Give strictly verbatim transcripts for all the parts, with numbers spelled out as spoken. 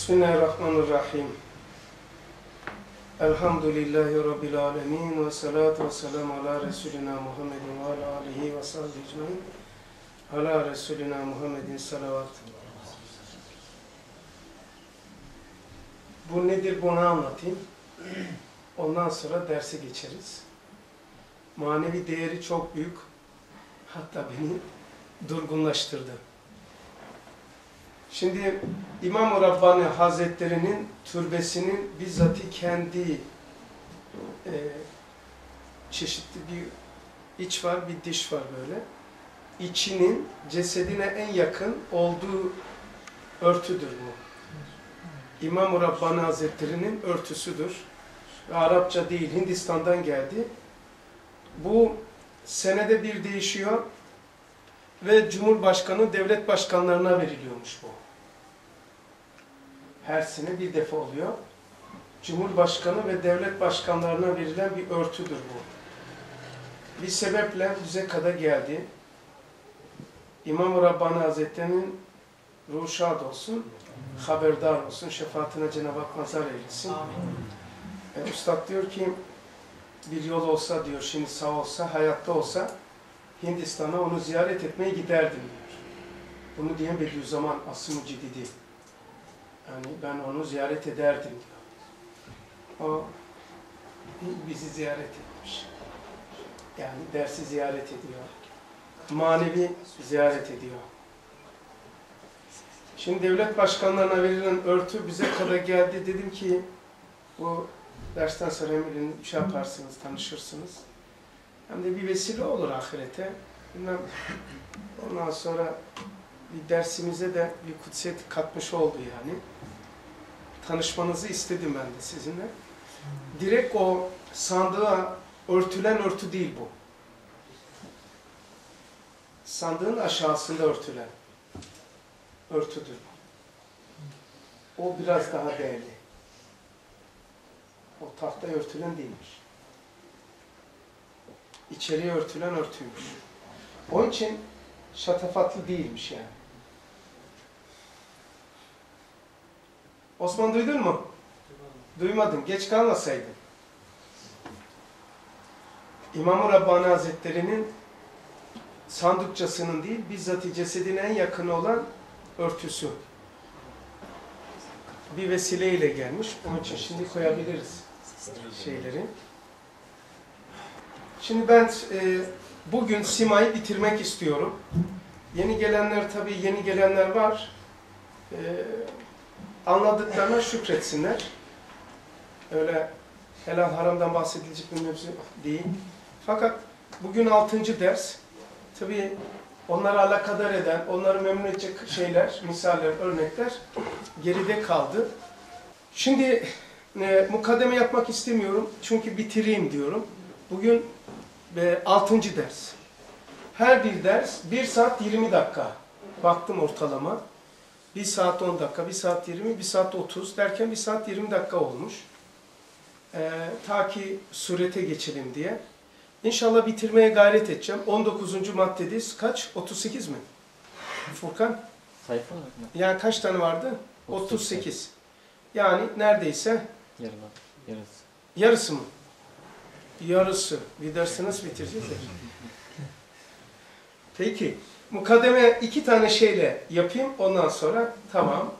Bismillahirrahmanirrahim. Elhamdülillahi Rabbil alemin ve salatu ve selamu ala Resulina Muhammedin ve ala alihi ve sahbihi ecmaîn. Ala Resulina Muhammedin salavat. Bu nedir, bunu anlatayım. Ondan sonra derse geçeriz. Manevi değeri çok büyük. Hatta beni durgunlaştırdı. Şimdi İmam-ı Rabbani Hazretleri'nin türbesinin bizzati kendi e, çeşitli bir iç var, bir dış var böyle. İçinin cesedine en yakın olduğu örtüdür bu. İmam-ı Rabbani Hazretleri'nin örtüsüdür. Ve Arapça değil, Hindistan'dan geldi. Bu senede bir değişiyor ve Cumhurbaşkanı devlet başkanlarına veriliyormuş bu. Her sene bir defa oluyor. Cumhurbaşkanı ve devlet başkanlarına verilen bir örtüdür bu. Bir sebeple bize kadar geldi. İmam-ı Rabbani Hazretleri'nin ruhu şad olsun, haberdar olsun, şefaatine Cenab-ı Hak nazar eylesin. E, Üstad diyor ki, bir yol olsa diyor, şimdi sağ olsa, hayatta olsa, Hindistan'a onu ziyaret etmeye giderdim diyor. Bunu diyen Bediüzzaman Asım-ı Cididi. Yani ben onu ziyaret ederdim diyor. O bizi ziyaret etmiş. Yani dersi ziyaret ediyor. Manevi ziyaret ediyor. Şimdi devlet başkanlarına verilen örtü bize kadar geldi. Dedim ki bu dersten sonra eminim şey yaparsınız, tanışırsınız. Hem de bir vesile olur ahirete. Bilmem. Ondan sonra bir dersimize de bir kutsiyet katmış oldu yani. Tanışmanızı istedim ben de sizinle. Direkt o sandığa örtülen örtü değil bu. Sandığın aşağısında örtülen örtüdür bu. O biraz daha değerli. O tahtaya örtülen değilmiş. İçeriye örtülen örtüymüş. Onun için şatafatlı değilmiş yani. Osman duydun mu? Duymadın. Geç kalmasaydın. İmam-ı Rabbani Hazretleri'nin sandıkçasının değil, bizzat cesedine en yakın olan örtüsü. Bir vesileyle gelmiş. Onun için şimdi koyabiliriz şeyleri. Şimdi ben e, bugün Sima'yı bitirmek istiyorum. Yeni gelenler, tabii yeni gelenler var. E, anladıklarına şükretsinler. Öyle helal haramdan bahsedilecek bir mevzu değil. Fakat bugün altıncı ders. Tabii onları alakadar eden, onları memnun edecek şeyler, misaller, örnekler geride kaldı. Şimdi e, mukaddeme yapmak istemiyorum. Çünkü bitireyim diyorum. Bugün e, altıncı ders. Her bir ders bir saat yirmi dakika. Baktım ortalama. bir saat on dakika, bir saat yirmi, bir saat otuz derken bir saat yirmi dakika olmuş. E, ta ki surete geçelim diye. İnşallah bitirmeye gayret edeceğim. on dokuzuncu maddedeyiz. Kaç? otuz sekiz mi? Furkan? Sayfa mı? Yani kaç tane vardı? otuz sekiz. Yani neredeyse Yarısı. Yarısı. yarısı mı? Yarısı. Bir dersi nasıl bitireceğiz? Peki. Mukaddeme iki tane şeyle yapayım. Ondan sonra tamam.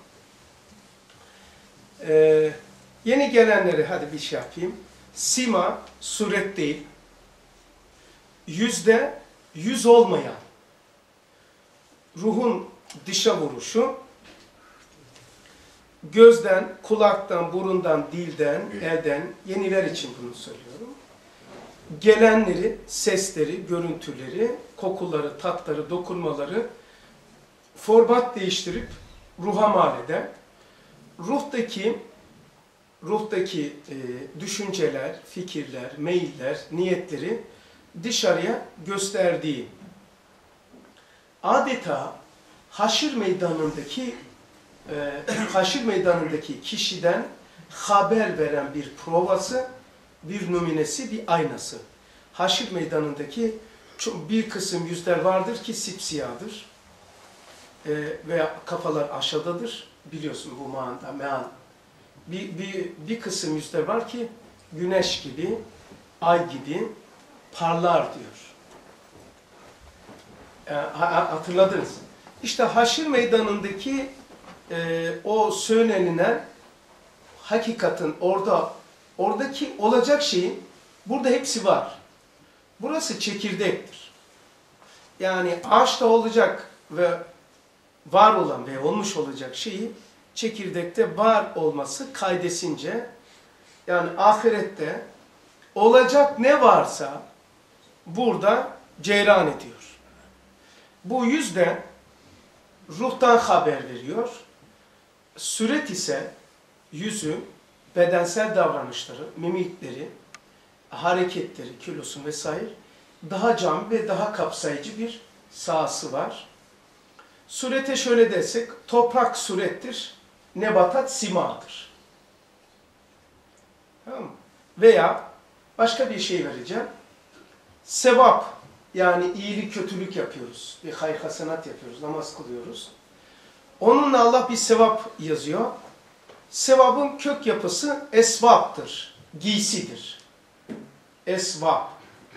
Ee, yeni gelenleri hadi bir şey yapayım. Sima suret değil. Yüzde yüz olmayan ruhun dışa vuruşu, gözden, kulaktan, burundan, dilden, elden, yeniler için bunu söylüyorum. Gelenleri, sesleri, görüntüleri, kokuları, tatları, dokunmaları format değiştirip ruha mal eden, ruhtaki ruhtaki e, düşünceler, fikirler, meyiller, niyetleri dışarıya gösterdiği, adeta haşir meydanındaki e, haşir meydanındaki kişiden haber veren bir provası, bir numunesi, bir aynası. Haşir meydanındaki bir kısım yüzler vardır ki sipsiyahdır e, veya kafalar aşağıdadır. biliyorsun bu manada, meal. Bir, bir, bir kısım yüzler var ki güneş gibi, ay gibi parlar diyor. E, hatırladınız. İşte haşir meydanındaki e, o söylenilen hakikatin orada, oradaki olacak şeyin burada hepsi var. Burası çekirdektir. Yani ağaçta olacak ve var olan ve olmuş olacak şeyi çekirdekte var olması kaydesince, yani ahirette olacak ne varsa burada ceyran ediyor. Bu yüzde ruhtan haber veriyor. Suret ise yüzü, bedensel davranışları, mimikleri, hareketleri, kilosu vesaire daha cami ve daha kapsayıcı bir sahası var. Surete şöyle desek, toprak surettir, nebatat simadır. Tamam mı? Veya başka bir şey vereceğim. Sevap, yani iyilik kötülük yapıyoruz. Bir hayır hasenat yapıyoruz, namaz kılıyoruz. Onunla Allah bir sevap yazıyor. Sevabın kök yapısı esvaptır, giysidir. Esvap.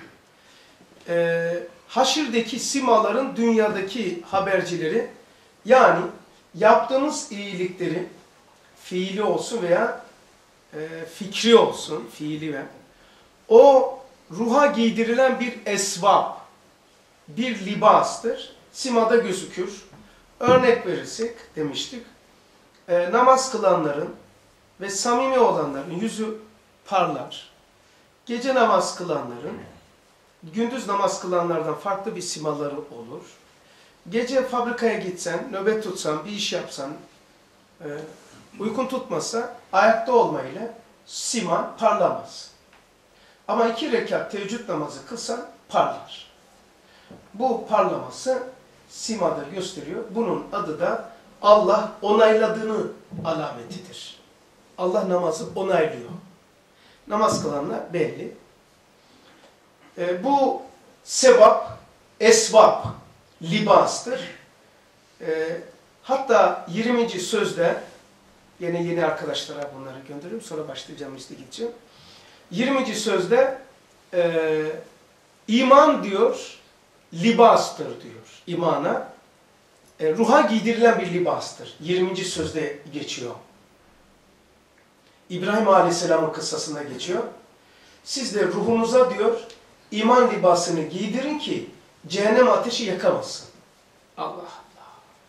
Ee, haşirdeki simaların dünyadaki habercileri, yani yaptığımız iyilikleri fiili olsun veya e, fikri olsun, fiili ve o ruha giydirilen bir esvap, bir libastır. Simada gözükür. Örnek verirsek demiştik, e, namaz kılanların ve samimi olanların yüzü parlar. Gece namaz kılanların, gündüz namaz kılanlardan farklı bir simaları olur. Gece fabrikaya gitsen, nöbet tutsan, bir iş yapsan, e, uykun tutmasa ayakta olmayla sima parlamaz. Ama iki rekat teheccüd namazı kılsan parlar. Bu parlaması simada gösteriyor. Bunun adı da Allah onayladığını alametidir. Allah namazı onaylıyor. Namaz kılanlar belli. E, bu sebap, esvap, libastır. E, hatta yirminci sözde, yine yeni arkadaşlara bunları gönderiyorum, sonra başlayacağım, işte gideceğim. yirminci sözde e, iman diyor, libastır diyor. İmana e, ruha giydirilen bir libastır. yirminci sözde geçiyor. İbrahim Aleyhisselam'ın kıssasında geçiyor. Siz de ruhunuza diyor, iman libasını giydirin ki cehennem ateşi yakamasın. Allah Allah.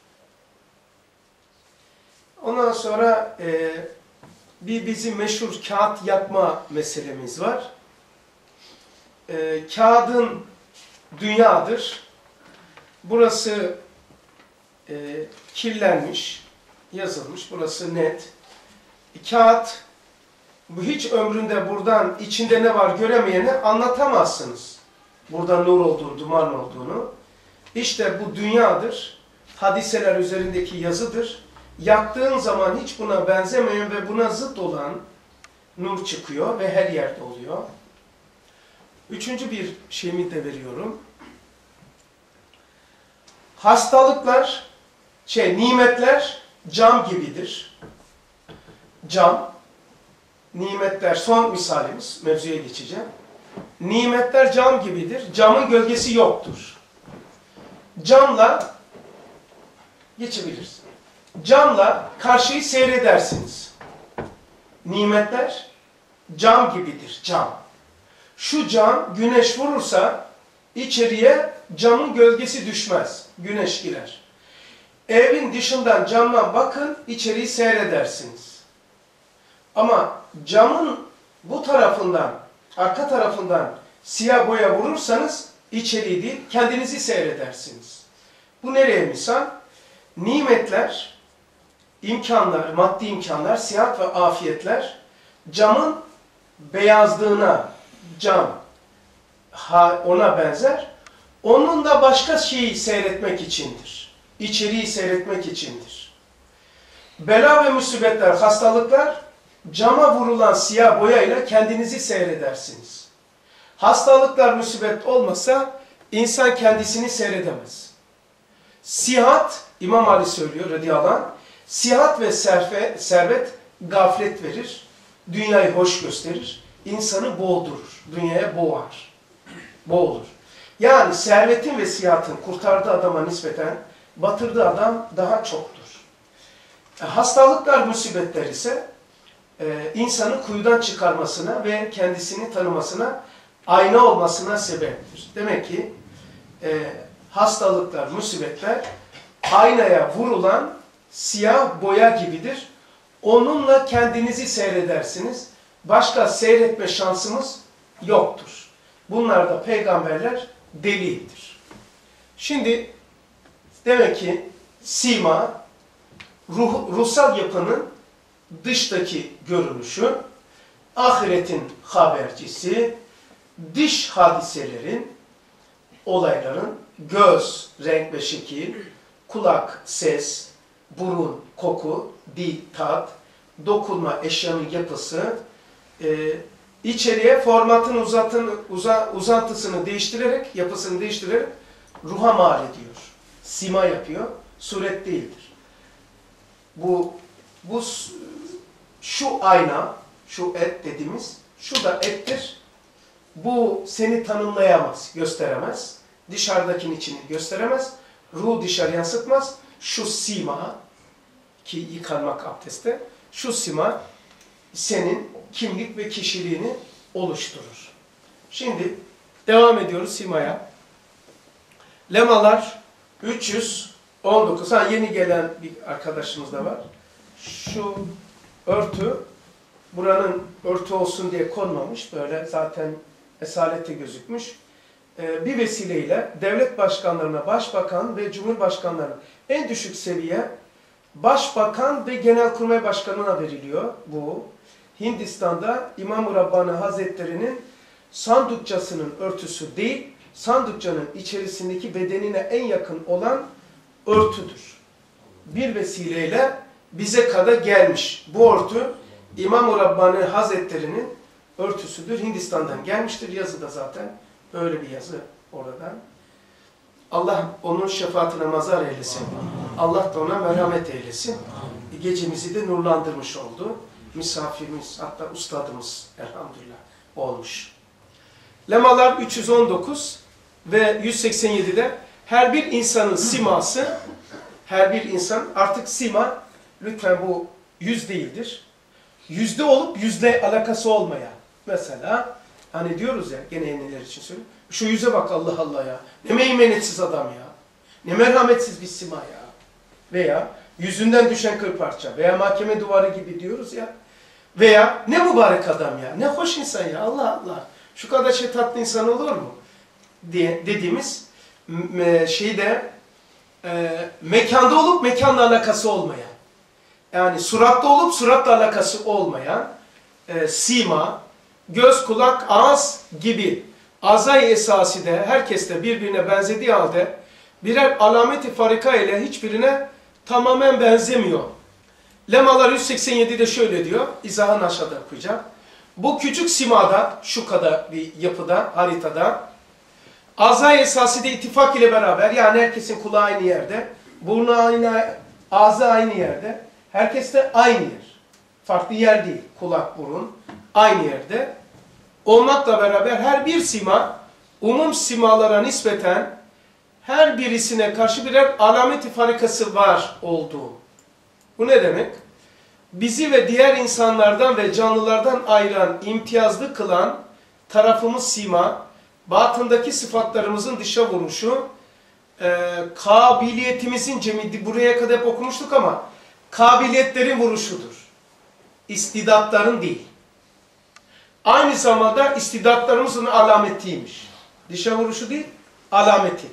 Ondan sonra e, bir bizim meşhur kağıt yakma meselemiz var. E, kağıdın dünyadır. Burası e, kirlenmiş, yazılmış. Burası net. E, kağıt, bu hiç ömründe buradan içinde ne var göremeyene anlatamazsınız. Burada nur olduğunu, duman olduğunu. İşte bu dünyadır. Hadiseler üzerindeki yazıdır. Yaktığın zaman hiç buna benzemeyen ve buna zıt olan nur çıkıyor ve her yerde oluyor. Üçüncü bir şeyimi de veriyorum. Hastalıklar, şey, nimetler cam gibidir. Cam, nimetler, son misalimiz, mevzuya geçeceğim. Nimetler cam gibidir. Camın gölgesi yoktur. Camla geçebilirsin. Camla karşıyı seyredersiniz. Nimetler cam gibidir, cam. Şu cam güneş vurursa içeriye camın gölgesi düşmez. Güneş girer. Evin dışından camdan bakın, içeriği seyredersiniz. Ama camın bu tarafından, arka tarafından siyah boya vurursanız içeriği değil, kendinizi seyredersiniz. Bu nereye misal? Nimetler, imkanlar, maddi imkanlar, sıhhat ve afiyetler camın beyazlığına, cam ona benzer. Onun da başka şeyi seyretmek içindir. İçeriği seyretmek içindir. Bela ve musibetler, hastalıklar cama vurulan siyah boyayla kendinizi seyredersiniz. Hastalıklar, musibet olmasa insan kendisini seyredemez. Sihat, İmam Ali söylüyor radıyallahu anh, Sihat ve serfe, servet gaflet verir, dünyayı hoş gösterir, insanı boğdurur, dünyaya boğar, boğulur. Yani servetin ve sihatın kurtardığı adama nispeten batırdığı adam daha çoktur. E, hastalıklar, musibetler ise e, insanı kuyudan çıkarmasına ve kendisini tanımasına, ayna olmasına sebeptir. Demek ki e, hastalıklar, musibetler aynaya vurulan siyah boya gibidir. Onunla kendinizi seyredersiniz. Başka seyretme şansımız yoktur. Bunlar da peygamberler delildir. Şimdi demek ki sima, ruh, ruhsal yapının dıştaki görünüşü, ahiretin habercisi, dış hadiselerin, olayların göz, renk ve şekil, kulak, ses, burun, koku, dil, tat, dokunma, eşyanın yapısı, e, içeriye formatın uzatın, uza, uzantısını değiştirerek, yapısını değiştirerek ruha mal ediyor. Sima yapıyor, suret değildir. Bu, bu şu ayna, şu et dediğimiz, şu da ettir. Bu seni tanımlayamaz, gösteremez. Dışarıdakinin içini gösteremez. Ruhu dışarı yansıtmaz. Şu sima, ki yıkanmak abdestte, şu sima senin kimlik ve kişiliğini oluşturur. Şimdi devam ediyoruz simaya. Lemalar üç yüz on dokuz. Ha, yeni gelen bir arkadaşımız da var. Şu örtü, buranın örtü olsun diye konmamış. Böyle zaten esalette gözükmüş. Ee, bir vesileyle devlet başkanlarına, başbakan ve cumhurbaşkanlarına en düşük seviye başbakan ve genelkurmay başkanına veriliyor bu. Hindistan'da İmam-ı Rabbani Hazretleri'nin sandukçasının örtüsü değil, sandukçanın içerisindeki bedenine en yakın olan örtüdür. Bir vesileyle bize kadar gelmiş. Bu örtü İmam-ı Rabbani Hazretleri'nin örtüsüdür. Hindistan'dan gelmiştir. Yazı da zaten öyle bir yazı oradan. Allah onun şefaatine mazhar eylesin. Allah da ona merhamet eylesin. Gecemizi de nurlandırmış oldu. Misafirimiz, hatta ustadımız elhamdülillah olmuş. Lemalar üç yüz on dokuz ve yüz seksen yedi'de her bir insanın siması, her bir insan artık sima, lütfen bu yüz değildir. Yüzde olup yüzle alakası olmayan. Mesela hani diyoruz ya, gene yeniler için söyleyeyim. Şu yüze bak, Allah Allah ya. Ne meymenetsiz adam ya. Ne merhametsiz bir sima ya. Veya yüzünden düşen kıl parça. Veya mahkeme duvarı gibi diyoruz ya. Veya ne mübarek adam ya. Ne hoş insan ya. Allah Allah. Şu kadar şey tatlı insan olur mu? Diye dediğimiz şeyde e, mekanda olup mekanla alakası olmayan. Yani suratta olup suratla alakası olmayan e, sima, göz, kulak, ağız gibi azay esası de herkeste birbirine benzediği halde birer alameti farika ile hiçbirine tamamen benzemiyor. Lemalar yüz seksen yedi'de şöyle diyor, izahını aşağıda okuyacağım. Bu küçük simada, şu kadar bir yapıda, haritada, azay esası de ittifak ile beraber, yani herkesin kulağı aynı yerde, burnu aynı, ağzı aynı yerde, herkes de aynı yer. Farklı yer değil, kulak, burun aynı yerde olmakla beraber her bir sima, umum simalara nispeten her birisine karşı birer alameti farikası var olduğu. Bu ne demek? Bizi ve diğer insanlardan ve canlılardan ayıran, imtiyazlı kılan tarafımız sima, batındaki sıfatlarımızın dışa vuruşu, e, kabiliyetimizin cemidi, buraya kadar hep okumuştuk ama kabiliyetlerin vuruşudur. İstidatların değil. Aynı zamanda istidatlarımızın alametiymiş. Dışa vuruşu değil, alameti.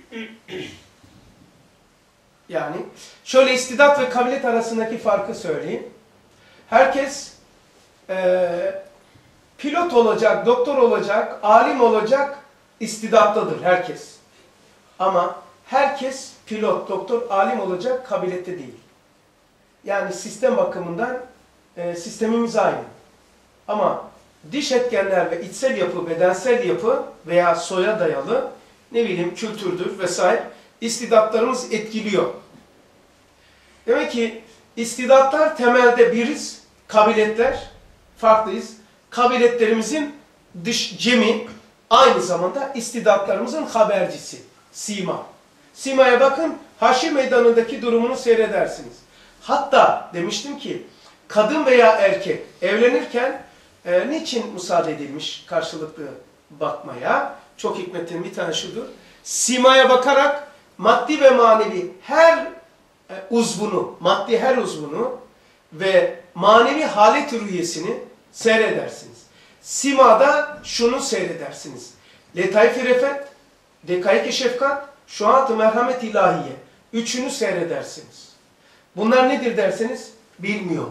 Yani şöyle istidat ve kabiliyet arasındaki farkı söyleyeyim. Herkes e, pilot olacak, doktor olacak, alim olacak istidatlıdır herkes. Ama herkes pilot, doktor, alim olacak kabiliyette değil. Yani sistem bakımından e, sistemimiz aynı. Ama dış etkenler ve içsel yapı, bedensel yapı veya soya dayalı ne bileyim kültürdür vesaire istidatlarımız etkiliyor. Demek ki İstidatlar temelde biriz, kabiliyetler farklıyız. Kabiliyetlerimizin dış cemi aynı zamanda istidatlarımızın habercisi, sima. Simaya bakın, Haşr meydanındaki durumunu seyredersiniz. Hatta demiştim ki, kadın veya erkek evlenirken e, niçin müsaade edilmiş karşılıklı bakmaya? Çok hikmetin bir tane şudur. Simaya bakarak maddi ve manevi her e, uzvunu, maddi her uzvunu ve manevi halet rüyesini seyredersiniz. Simada şunu seyredersiniz. Letaif-i refet, dekayik-i şefkat, şuat-ı merhamet ilahiye. Üçünü seyredersiniz. Bunlar nedir derseniz bilmiyor.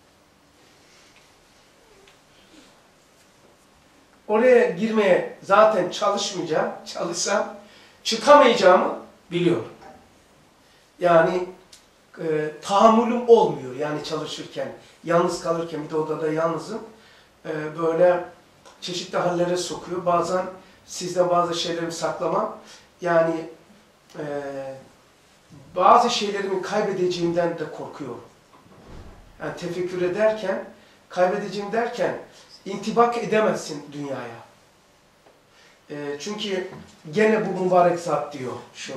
Oraya girmeye zaten çalışmayacağım, çalışsam çıkamayacağımı biliyorum. Yani e, tahammülüm olmuyor yani çalışırken, yalnız kalırken bir de odada yalnızım. E, böyle çeşitli hallere sokuyor. Bazen sizden bazı şeylerimi saklamam. Yani e, bazı şeylerimi kaybedeceğimden de korkuyorum. Yani tefekkür ederken, kaybedeceğim derken intibak edemezsin dünyaya. E, çünkü gene bu mübarek zat diyor şu.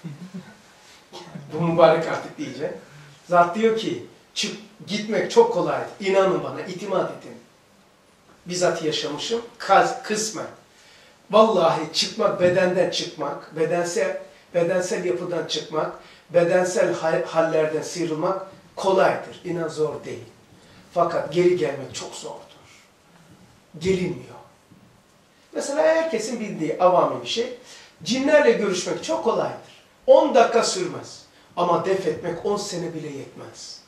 Bu mübarek artık diyecek. Zat diyor ki, çık, gitmek çok kolay. İnanın bana, itimat edin. Bizzat yaşamışım, kaz, kısmen. Vallahi çıkmak, bedenden çıkmak, bedensel, bedensel yapıdan çıkmak, bedensel hallerden sıyrılmak kolaydır. İnan zor değil. Fakat geri gelmek çok zordur. Gelinmiyor. Mesela herkesin bildiği avami bir şey, cinlerle görüşmek çok kolaydır. on dakika sürmez. Ama def etmek on sene bile yetmez.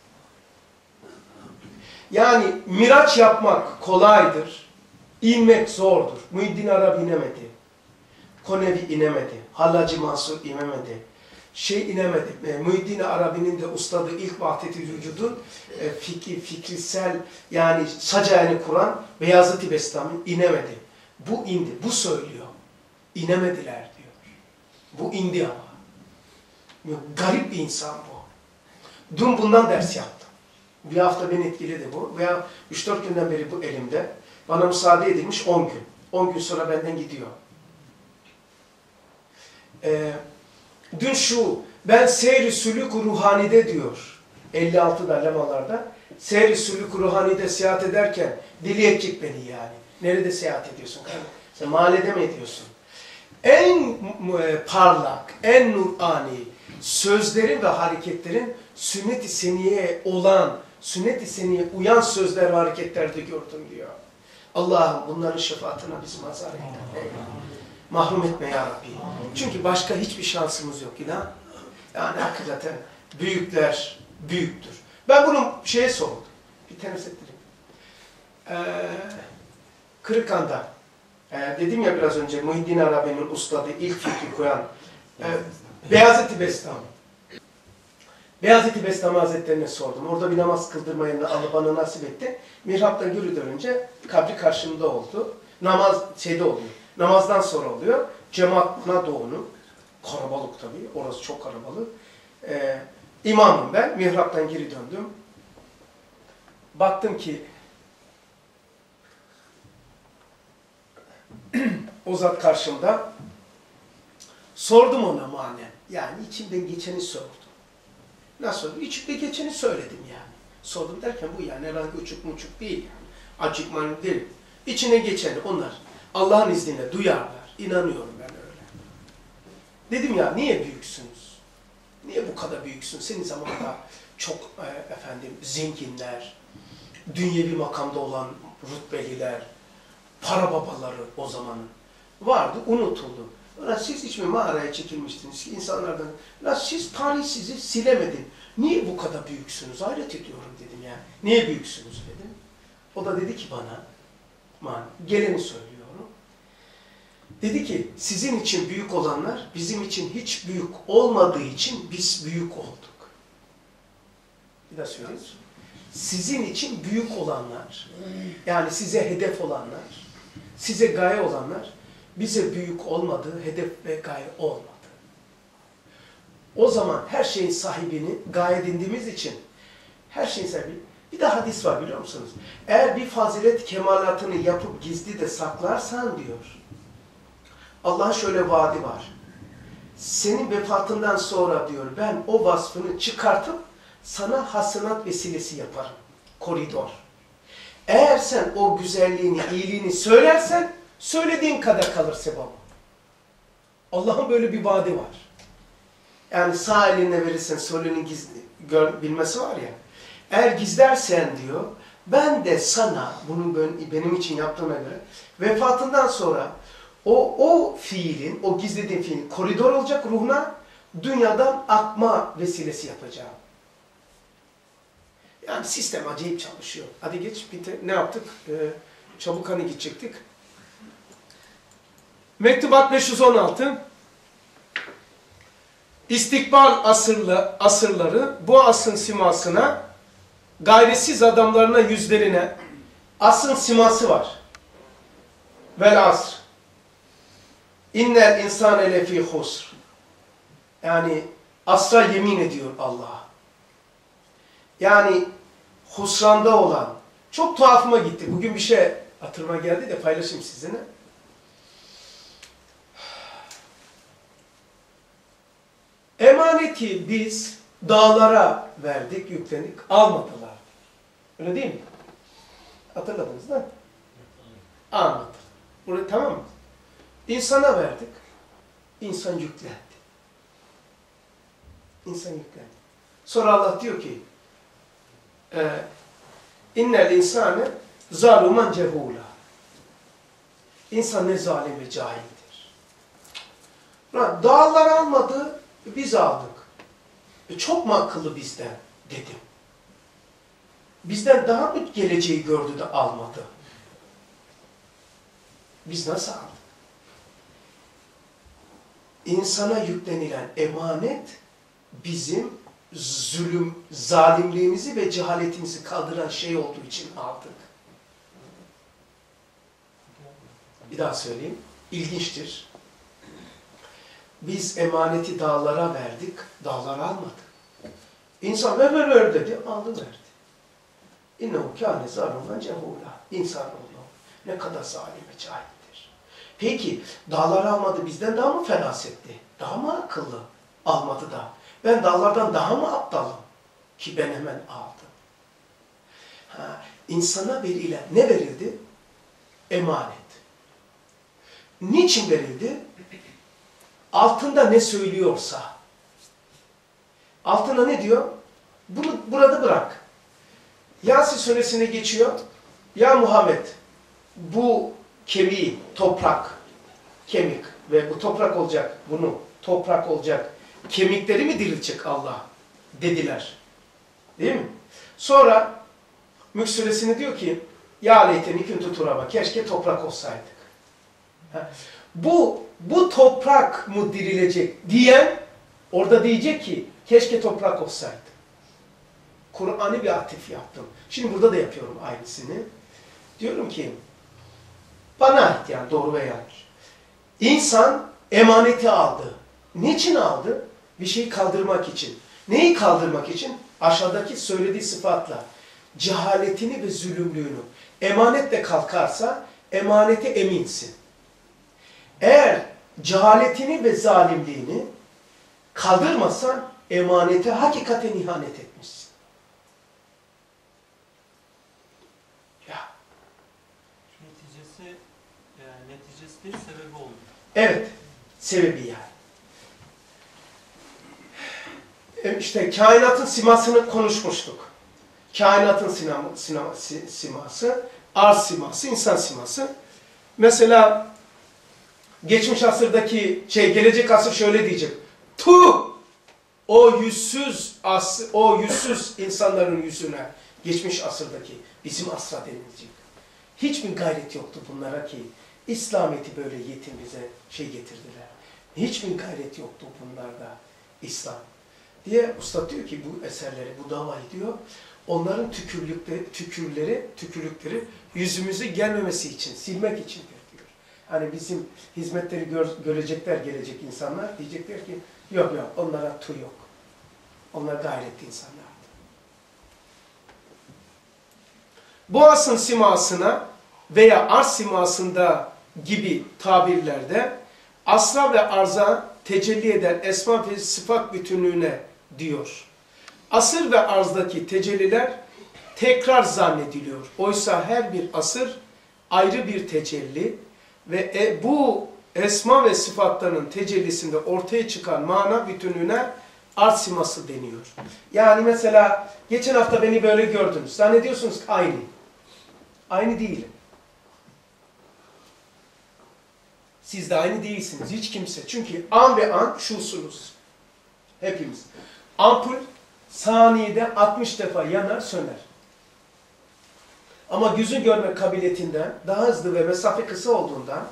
Yani miraç yapmak kolaydır. İnmek zordur. Muhyiddin Arabi inemedi. Konevi inemedi. Hallacı Mansur inemedi. Şey inemedi. E, Muhyiddin Arabi'nin de ustadı ilk vahdeti vücudun e, fikri, fikrisel yani sacayını kuran Beyazıt-ı Bestami inemedi. Bu indi. Bu söylüyor. İnemediler diyor. Bu indi ama. Garip bir insan bu. Dün bundan ders yaptım. Bir hafta beni etkiledi bu. Veya üç dört günden beri bu elimde. Bana müsaade edilmiş on gün. on gün sonra benden gidiyor. Ee, dün şu, ben seyr-i sülük-u ruhanide diyor. elli altıda lemalarda. Seyr-i sülük-u ruhanide seyahat ederken deli edecek beni yani. Nerede seyahat ediyorsun? Sen mahallede mi ediyorsun? En parlak, en nurani sözlerin ve hareketlerin sünnet-i seniyeye olan, sünnet-i seniyeye uyan sözler ve hareketlerde gördüm diyor. Allah'ım bunların şefaatine bizi mazhar eyle. Mahrum etme ya Rabbi. Çünkü başka hiçbir şansımız yok inan. Yani hakikaten büyükler büyüktür. Ben bunu şeye sordum. Bir tenis ettireyim. Ee, Kırıkhan'da ee, dedim ya biraz önce Muhyiddin Arabi'nin ustadı ilk fikri koyan e, Beyazıt-ı Bestami. Beyazıt-ı Bestami Hazretlerine sordum. Orada bir namaz kıldırmayı Allah bana nasip etti. Mihraptan yürüdüğün önce kabri karşımda oldu. Namaz şeyde oluyor. Namazdan sonra oluyor. Cemaatına doğunu. Karabalık tabii. Orası çok karabalık. Ee, imamım ben. Mihraptan geri döndüm. Baktım ki o zat karşımda. Sordum ona manen. Yani içimden geçeni sordum. Nasıl oldu? İçimde geçeni söyledim yani. Sordum derken bu yani herhangi uçuk muçuk değil. Yani. Acıkmanın değil. İçine geçeni onlar. Allah'ın izniyle duyarlar. İnanıyorum ben öyle. Dedim ya niye büyüksünüz? Niye bu kadar büyüksün? Senin zamanında çok e, efendim zenginler, dünyevi makamda olan rütbeliler, para babaları o zamanın vardı, unutuldu. Ulan siz hiç mi mağaraya çekilmiştiniz ki insanlardan? Ulan siz tarih sizi silemedi. Niye bu kadar büyüksünüz? Hayret ediyorum dedim ya. Niye büyüksünüz dedim. O da dedi ki bana, man, geleni söylüyorum. Dedi ki sizin için büyük olanlar bizim için hiç büyük olmadığı için biz büyük olduk. Bir daha söyleyeyim. Sizin için büyük olanlar, yani size hedef olanlar, size gaye olanlar, bize büyük olmadığı, hedef ve gaye olmadı. O zaman her şeyin sahibini gaye edindiğimiz için Her şeyin sebebi. Bir de hadis var biliyor musunuz? Eğer bir fazilet kemalatını yapıp gizli de saklarsan diyor. Allah'ın şöyle vaadi var. Senin vefatından sonra diyor ben o vasfını çıkartıp sana hasenat vesilesi yaparım. Koridor. Eğer sen o güzelliğini, iyiliğini söylersen söylediğin kadar kalır sevabı. Allah'ın böyle bir vaadi var. Yani sağ eline verirsen sol elinin gizli, gör, bilmesi var ya. Eğer gizlersen diyor, ben de sana, bunu benim için yaptığına göre, vefatından sonra o, o fiilin, o gizlediğin fiilin koridor olacak ruhuna, dünyadan akma vesilesi yapacağım. Yani sistem acayip çalışıyor. Hadi geç, bitti. Ne yaptık? Ee, çabuk hani gidecektik. Mektubat beş yüz on altı. İstikbal asırlı, asırları bu asrın simasına, gayresiz adamlarına, yüzlerine asrın siması var. Vel asr. İnnel insane lefî husr. Yani asra yemin ediyor Allah. Yani husranda olan. Çok tuhafıma gitti. Bugün bir şey hatırıma geldi de paylaşayım sizinle. Emaneti biz dağlara verdik, yükledik, almadılar. Öyle değil mi? Hatırladınız değil mi? Almadılar. Burayı tamam mı? İnsana verdik, insan yüklendi. İnsan yüklendi. Sonra Allah diyor ki, İnnel insane zaluman cehula. İnsan ne zalim ve cahildir. Dağlar almadı, biz aldık. E çok mu akıllı bizden dedim. Bizden daha mı geleceği gördü de almadı? Biz nasıl aldık? İnsana yüklenilen emanet bizim zulüm, zalimliğimizi ve cehaletimizi kaldıran şey olduğu için aldık. Bir daha söyleyeyim. İlginçtir. Biz emaneti dağlara verdik, dağlar almadı. İnsan ver ver ver dedi, aldı verdi. İnnehu kâne zâlumen cehûlâ. İnsanoğlu ne kadar zalim ve cahildir. Peki dağlar almadı, bizden daha mı ferasetli? Daha mı akıllı? Almadı da. Ben dağlardan daha mı aptalım? Ki ben hemen aldım. Ha, insana verilen ne verildi? Emanet. Niçin verildi? Altında ne söylüyorsa. Altında ne diyor? Bunu burada bırak. Yasin suresine geçiyor. Ya Muhammed, bu kemiği, toprak, kemik ve bu toprak olacak, bunu toprak olacak, kemikleri mi dirilecek Allah? Dediler. Değil mi? Sonra Mülk suresinde diyor ki, ya leyteni kuntu turaba, keşke toprak olsaydık. Ha. Bu, bu toprak mı dirilecek diyen, orada diyecek ki, keşke toprak olsaydı. Kur'an'ı bir atif yaptım. Şimdi burada da yapıyorum aynısını. Diyorum ki, bana ait yani doğru veya yanlış. İnsan emaneti aldı. Niçin aldı? Bir şeyi kaldırmak için. Neyi kaldırmak için? Aşağıdaki söylediği sıfatla. Cehaletini ve zulümlüğünü. Emanetle kalkarsa, emanete eminsin. Eğer cehaletini ve zalimliğini kaldırmasan, emanete hakikaten ihanet etmişsin. Ya. Neticesi, yani neticesi değil, sebebi oldu. Evet, sebebi yani. İşte kainatın simasını konuşmuştuk. Kainatın sinema, sinema, siması, arz siması, insan siması. Mesela geçmiş asırdaki, şey gelecek asır şöyle diyecek. Tuh! O yüzsüz, as, o yüzsüz insanların yüzüne, geçmiş asırdaki, bizim asra denilecek. Hiç mi gayret yoktu bunlara ki İslamiyet'i böyle yetim bize şey getirdiler. Hiç mi gayret yoktu bunlarda İslam? Diye Üstad diyor ki bu eserleri, bu davayı diyor, onların tükürlükleri, tükürleri, tükürlükleri yüzümüzü gelmemesi için, silmek içindir diyor. Hani bizim hizmetleri gör, görecekler gelecek insanlar, diyecekler ki yok yok onlara tu yok. Onlar gayretli insanlardı. Bu asın simasına veya arz simasında gibi tabirlerde asra ve arza tecelli eden esma ve sıfat bütünlüğüne diyor. Asır ve arzdaki tecelliler tekrar zannediliyor. Oysa her bir asır ayrı bir tecelli ve e, bu esma ve sıfatların tecellisinde ortaya çıkan mana bütünlüğüne arz siması deniyor. Yani mesela geçen hafta beni böyle gördünüz. Zannediyorsunuz ki aynı. Aynı değilim. Siz de aynı değilsiniz. Hiç kimse. Çünkü an ve an şusunuz. Hepimiz. Ampul saniyede altmış defa yanar söner. Ama gözün görme kabiliyetinden daha hızlı ve mesafe kısa olduğundan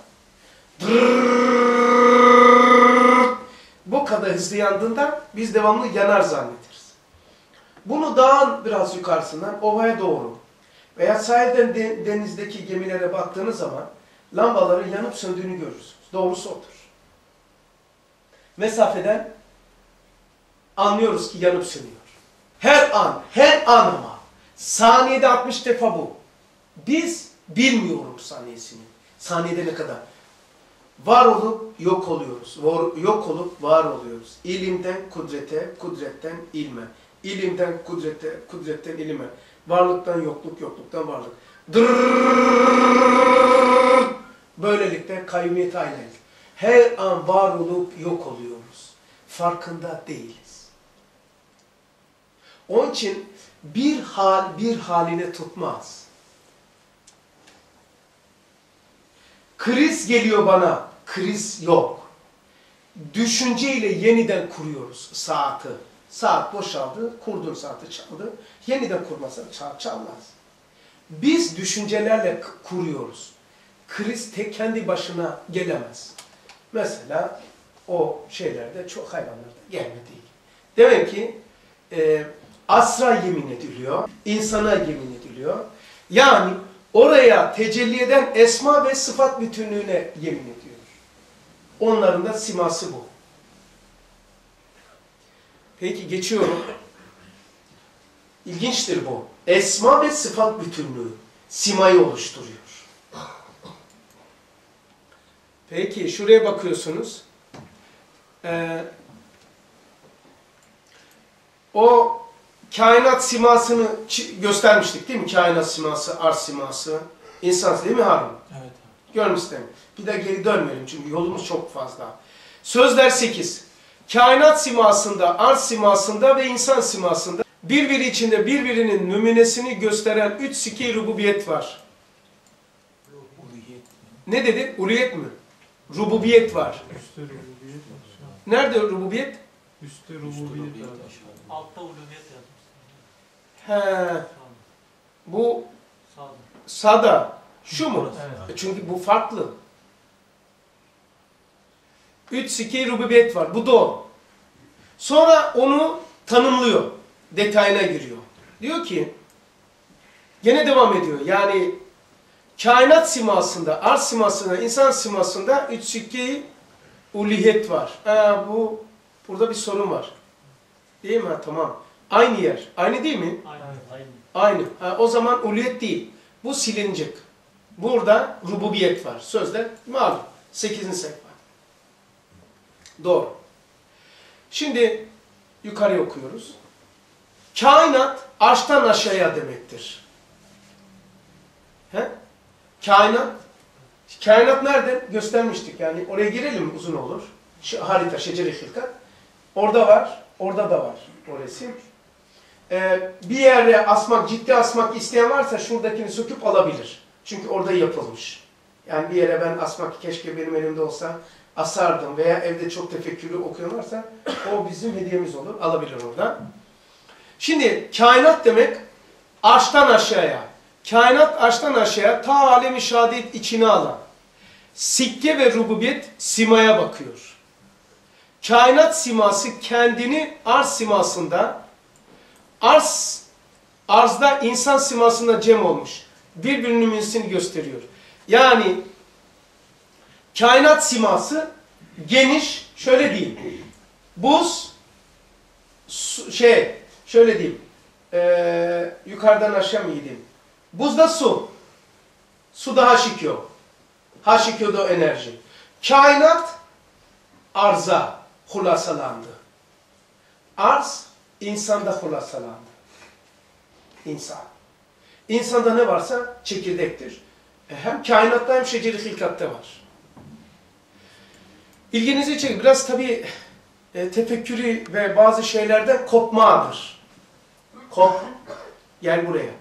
bu kadar hızlı yandığından biz devamlı yanar zannederiz. Bunu dağın biraz yukarısından ovaya doğru veya sahilden de, denizdeki gemilere baktığınız zaman lambaların yanıp söndüğünü görürsünüz. Doğrusu odur. Mesafeden anlıyoruz ki yanıp sönüyor. Her an, her an ama saniyede altmış defa bu. Biz bilmiyoruz saniyesini. Saniyede ne kadar? Var olup yok oluyoruz. Var, yok olup var oluyoruz. İlimden kudrete, kudretten ilme. İlimden kudrete, kudretten ilme. Varlıktan yokluk, yokluktan varlık. Dırrrr. Böylelikle kayyumiyete ayrılır. Her an var olup yok oluyoruz. Farkında değiliz. Onun için bir hal bir haline tutmaz. Kriz geliyor bana, kriz yok. Düşünceyle yeniden kuruyoruz saati. Saat boşaldı, kurduğun saati çaldı. Yeniden kurmasan saat çalmaz. Biz düşüncelerle kuruyoruz. Kriz tek kendi başına gelemez. Mesela o şeylerde çok hayvanlarda gelmedi. Demek ki e, asra yemin ediliyor, insana yemin ediliyor. Yani oraya tecelli eden esma ve sıfat bütünlüğüne yemin ediyor. Onların da siması bu. Peki geçiyorum. İlginçtir bu. Esma ve sıfat bütünlüğü simayı oluşturuyor. Peki şuraya bakıyorsunuz. Ee, o kainat simasını göstermiştik değil mi? Kainat siması, arz siması, insan değil mi Harun? Evet. Görmüştüm. Bir de geri dönmeyelim çünkü yolumuz çok fazla. Sözler sekiz. Kainat simasında, arz simasında ve insan simasında birbiri içinde birbirinin nümunesini gösteren üç siki rububiyet var. Ne dedi? Uluyet mi? Rububiyet var. Üstte rububiyet var. Nerede rububiyet? Üstte rububiyet var. Altta uluviyet yazmış. He, Sağda. bu Sağda. sada. Şu mu? Evet. E çünkü bu farklı. Üç siki rububiyet var. Bu doğru. Sonra onu tanımlıyor. Detayına giriyor. Diyor ki, gene devam ediyor. Yani kainat simasında, arz simasında, insan simasında üç siki ulihiyet var. Ha, bu burada bir sorun var. Değil mi? Ha, tamam. Aynı yer. Aynı değil mi? Aynen. Aynen. Aynı. Ha, o zaman ulihiyet değil. Bu silinecek. Burada rububiyet var. Sözler malum. sekizinci sayfa. Doğru. Şimdi yukarı okuyoruz. Kainat arştan aşağıya demektir. He? Kainat kainat nerede? Göstermiştik. Yani oraya girelim mi? Uzun olur. Şu harita, şecere hilkat. Orada var. Orada da var o resim. Ee, bir yere asmak, ciddi asmak isteyen varsa şuradakini söküp alabilir. Çünkü orada yapılmış. Yani bir yere ben asmak keşke benim elimde olsa asardım veya evde çok tefekkürlü okuyan varsa o bizim hediyemiz olur. Alabilir oradan. Şimdi kainat demek arştan aşağıya. Kainat arştan aşağıya ta alemi şehadet içine alan. Sikke ve rububiyet simaya bakıyor. Kainat siması kendini arz simasında, arz, arzda insan simasında cem olmuş. Birbirinin nümunesini gösteriyor. Yani kainat siması geniş, şöyle diyeyim. Buz, su, şey, şöyle diyeyim. Ee, yukarıdan aşağı mı gideyim? Buzda su. Suda H iki O. H iki O'da enerji. Kainat arza hulasalandı. Arz insanda hulasalandı. İnsan. İnsanda ne varsa çekirdektir. Hem kainatta hem şeceri hilkatte var. İlginizi çekin. Biraz tabii e, tefekkürü ve bazı şeylerden kopmadır. Kop. Gel buraya.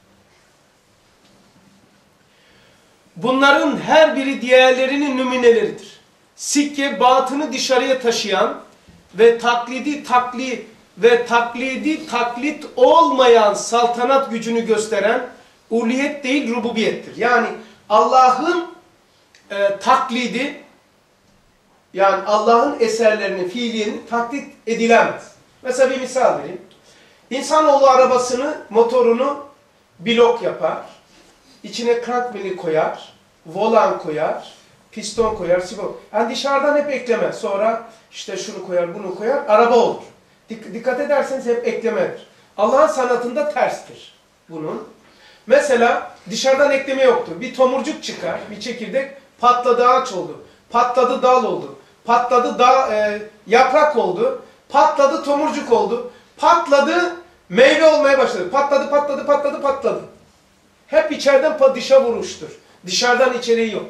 Bunların her biri diğerlerinin nümuneleridir. Sikke batını dışarıya taşıyan ve taklidi takli ve taklidi taklit olmayan saltanat gücünü gösteren uliyet değil rububiyettir. Yani Allah'ın e, taklidi, yani Allah'ın eserlerinin, fiilini taklit edilemez. Mesela bir misal vereyim. İnsanoğlu arabasını, motorunu blok yapar. İçine krank mili koyar, volan koyar, piston koyar, sibop. Yani dışarıdan hep ekleme. Sonra işte şunu koyar, bunu koyar, araba olur. Dik dikkat ederseniz hep eklemedir. Allah'ın sanatında terstir bunun. Mesela dışarıdan ekleme yoktur. Bir tomurcuk çıkar, bir çekirdek, patladı ağaç oldu, patladı dal oldu, patladı da, e, yaprak oldu, patladı tomurcuk oldu, patladı meyve olmaya başladı. Patladı, patladı, patladı, patladı. Hep içeriden dışa vuruştur. Dışarıdan içeriği yok.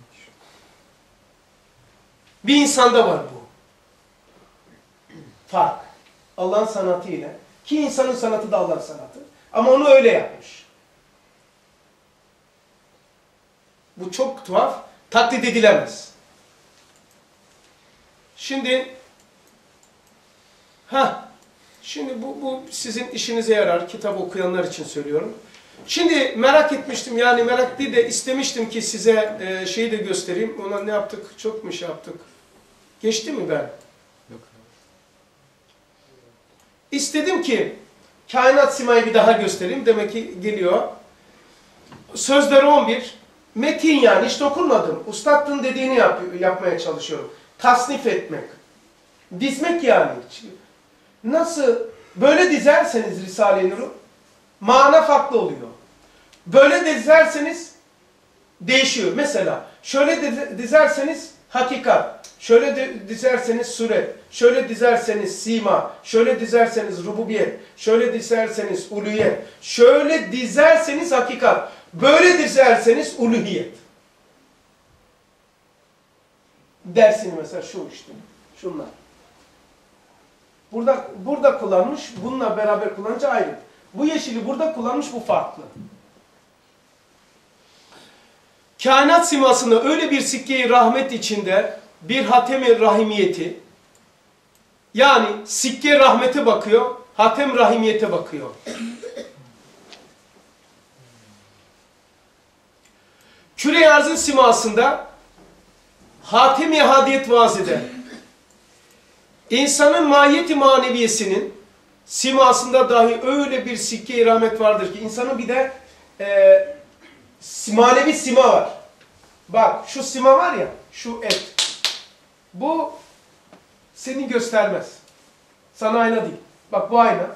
Bir insanda var bu. Fark. Allah'ın sanatı ile. Ki insanın sanatı da Allah'ın sanatı. Ama onu öyle yapmış. Bu çok tuhaf. Taklit edilemez. Şimdi ha, şimdi bu, bu sizin işinize yarar. Kitap okuyanlar için söylüyorum. Şimdi merak etmiştim, yani merak değil de istemiştim ki size e, şeyi de göstereyim. Ona ne yaptık? Çok mu şey yaptık? Geçti mi ben? Yok. İstedim ki kainat simayı bir daha göstereyim. Demek ki geliyor. Sözleri on bir. Metin, yani hiç dokunmadım. Ustadın dediğini yap, yapmaya çalışıyorum. Tasnif etmek. Dizmek yani. Nasıl? Böyle dizerseniz Risale-i Nur'u mana farklı oluyor. Böyle dizerseniz değişiyor. Mesela şöyle dizerseniz hakikat, şöyle dizerseniz suret, şöyle dizerseniz sima, şöyle dizerseniz rububiyet, şöyle dizerseniz uluhiyet, şöyle dizerseniz hakikat, böyle dizerseniz uluhiyet. Dersini mesela şu işte, şunlar. Burada, burada kullanmış, bununla beraber kullanınca ayrı. Bu yeşili burada kullanmış, bu farklı. Kainat simasında öyle bir sikke-i rahmet içinde bir hatem-i rahimiyeti, yani sikke rahmete bakıyor, hatem rahimiyete bakıyor. Küre-i arzın simasında hatem-i hadiyet vaaz eder. İnsanın mahiyeti maneviyesinin simasında dahi öyle bir sikke-i rahmet vardır ki insanın bir de e, manevi sima var. Bak şu sima var ya, şu et. Bu seni göstermez. Sana ayna değil. Bak bu ayna.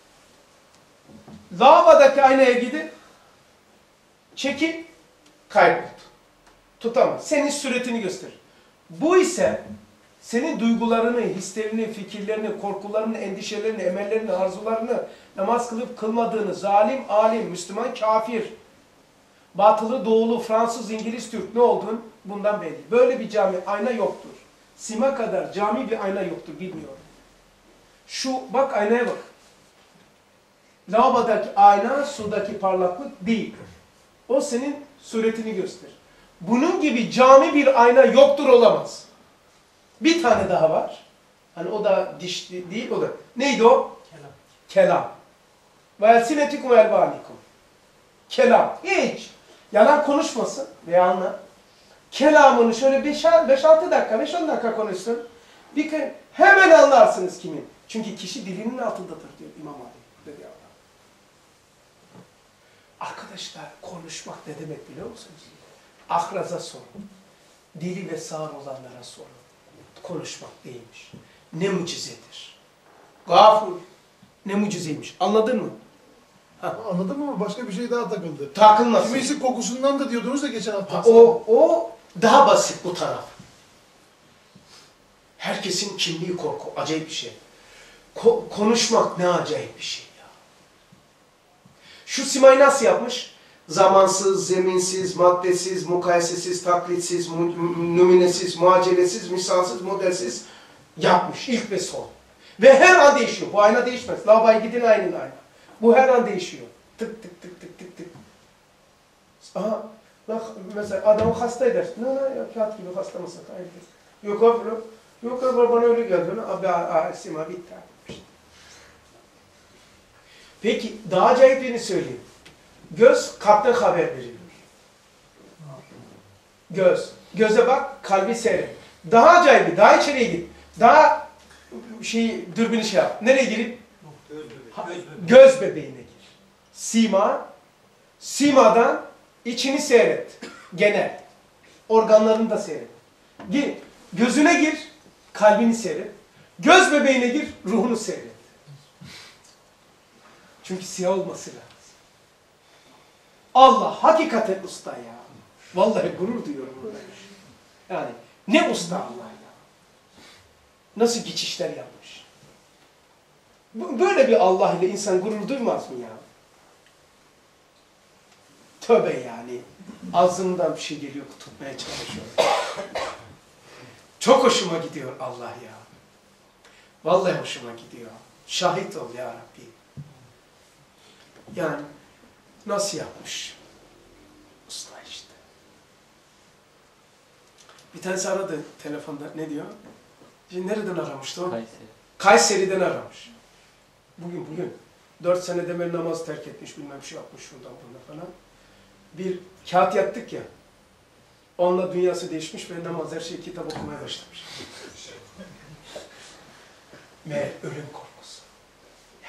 Lavabodaki aynaya gidin. Çekin. Kayboldu. Tutamaz. Senin suretini gösterir. Bu ise senin duygularını, hislerini, fikirlerini, korkularını, endişelerini, emellerini, arzularını, namaz kılıp kılmadığını, zalim, alim, Müslüman, kafir, batılı, doğulu, Fransız, İngiliz, Türk ne olduğunu bundan belli. Böyle bir cami, ayna yoktur. Sima kadar cami bir ayna yoktur, bilmiyorum. Şu, bak aynaya bak. Lavabodaki ayna, sudaki parlaklık değil. O senin suretini gösterir. Bunun gibi cami bir ayna yoktur, olamaz. Bir tane daha var. Hani o da diş değil, o da. Neydi o? Kelam. Kelam. Ve elsinetikum elbanikum. Kelam. Hiç. Yalan konuşmasın veya anla. Kelamını şöyle beş altı dakika, beş on dakika konuşsun. Bir kere hemen anlarsınız kimin. Çünkü kişi dilinin altındadır diyor İmam Ali. Dedi Allah. Arkadaşlar konuşmak ne demek biliyor musunuz? Ahraza sorun. Dili ve sağır olanlara sorun. Konuşmak değilmiş. Ne mucizedir. Gafur. Ne mucizeymiş. Anladın mı? Anladım ama başka bir şey daha takıldı. Takılmasın. Kimisi kokusundan da diyordunuz da geçen hafta. Ha, o, o daha basit bu taraf. Herkesin kimliği korku. Acayip bir şey. Ko konuşmak ne acayip bir şey ya. Şu Simay nasıl yapmış? Zamansız, zeminsiz, maddesiz, mukayesesiz, taklitsiz, numunesiz, muacelesiz, misalsiz, modelsiz yapmış. İlk ve son. Ve her an değişiyor. Bu ayna değişmez. Lavaboya gidin aynen ayna. Bu her an değişiyor. Tık tık tık tık tık tık. Aha. Bak mesela adamı hasta edersin. Ne ne ya kağıt gibi hasta mısın? Hayır. Yok abi. Yok abi bana öyle geldi. Abi Sima bitti. Peki daha acayip birini söyleyeyim. Göz kalpten haber veriyor. Göz. Göze bak, kalbi seyret. Daha acayibi, daha içeriye git. Daha şey, dürbünü şey yap. Nereye girip? Göz bebeği. Göz bebeğine gir. Sima. Simadan içini seyret. Genel. Organlarını da seyret. Gir. Gözüne gir. Kalbini seyret. Göz bebeğine gir. Ruhunu seyret. Çünkü siyah olması lazım. Allah hakikaten usta ya. Vallahi gurur duyuyorum burada. Yani ne usta Allah ya. Nasıl geçişler yapmış. Böyle bir Allah ile insan gurur duymaz mı ya? Tövbe yani. Ağzımdan bir şey geliyor, tutmaya çalışıyorum. Çok hoşuma gidiyor Allah ya. Vallahi hoşuma gidiyor. Şahit ol ya Rabbi. Yani nasıl yapmış? Usta işte. Bir tanesi aradı telefonda. Ne diyor? Şimdi nereden aramıştı o? Kayseri. Kayseri'den aramış. Bugün bugün. Dört sene demel namaz terk etmiş, bilmem şey yapmış şuradan bundan falan. Bir kağıt yaptık ya. Onunla dünyası değişmiş ve namaz her şey kitap okumaya başlamış. Meğer ölüm korkusu. Ya.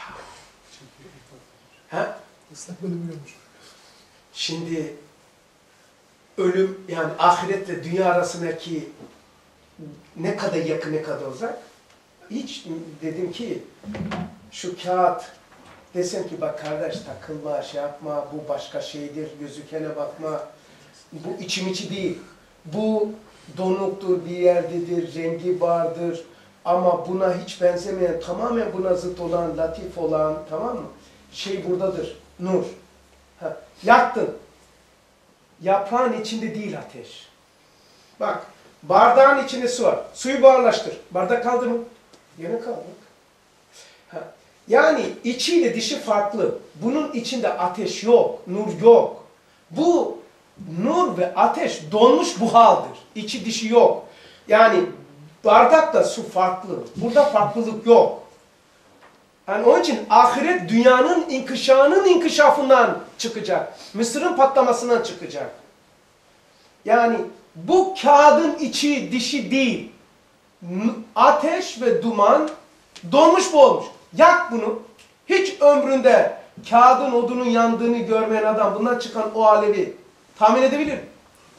Ha? Islak bölümü görmüş. Şimdi ölüm yani ahiretle dünya arasındaki ne kadar yakın ne kadar uzak? Hiç dedim ki şu kağıt desem ki bak kardeş takılma şey yapma bu başka şeydir gözükene bakma bu içim içi değil. Bu donuktur bir yerdedir rengi vardır ama buna hiç benzemeyen tamamen buna zıt olan latif olan tamam mı? Şey buradadır nur. Ha, yaktın. Yaprağın içinde değil ateş. Bak, bardağın içinde su var. Suyu buharlaştır. Bardak kaldı mı? Yine kaldı. Ha, yani içiyle dışı farklı. Bunun içinde ateş yok, nur yok. Bu nur ve ateş donmuş buhaldır. İçi dışı yok. Yani bardakta su farklı. Burada farklılık yok. Yani onun için ahiret dünyanın inkişafının inkişafından çıkacak. Mısır'ın patlamasından çıkacak. Yani bu kağıdın içi dişi değil. Ateş ve duman donmuş bu olmuş. Yak bunu. Hiç ömründe kağıdın odunun yandığını görmeyen adam bundan çıkan o alevi tahmin edebilir mi?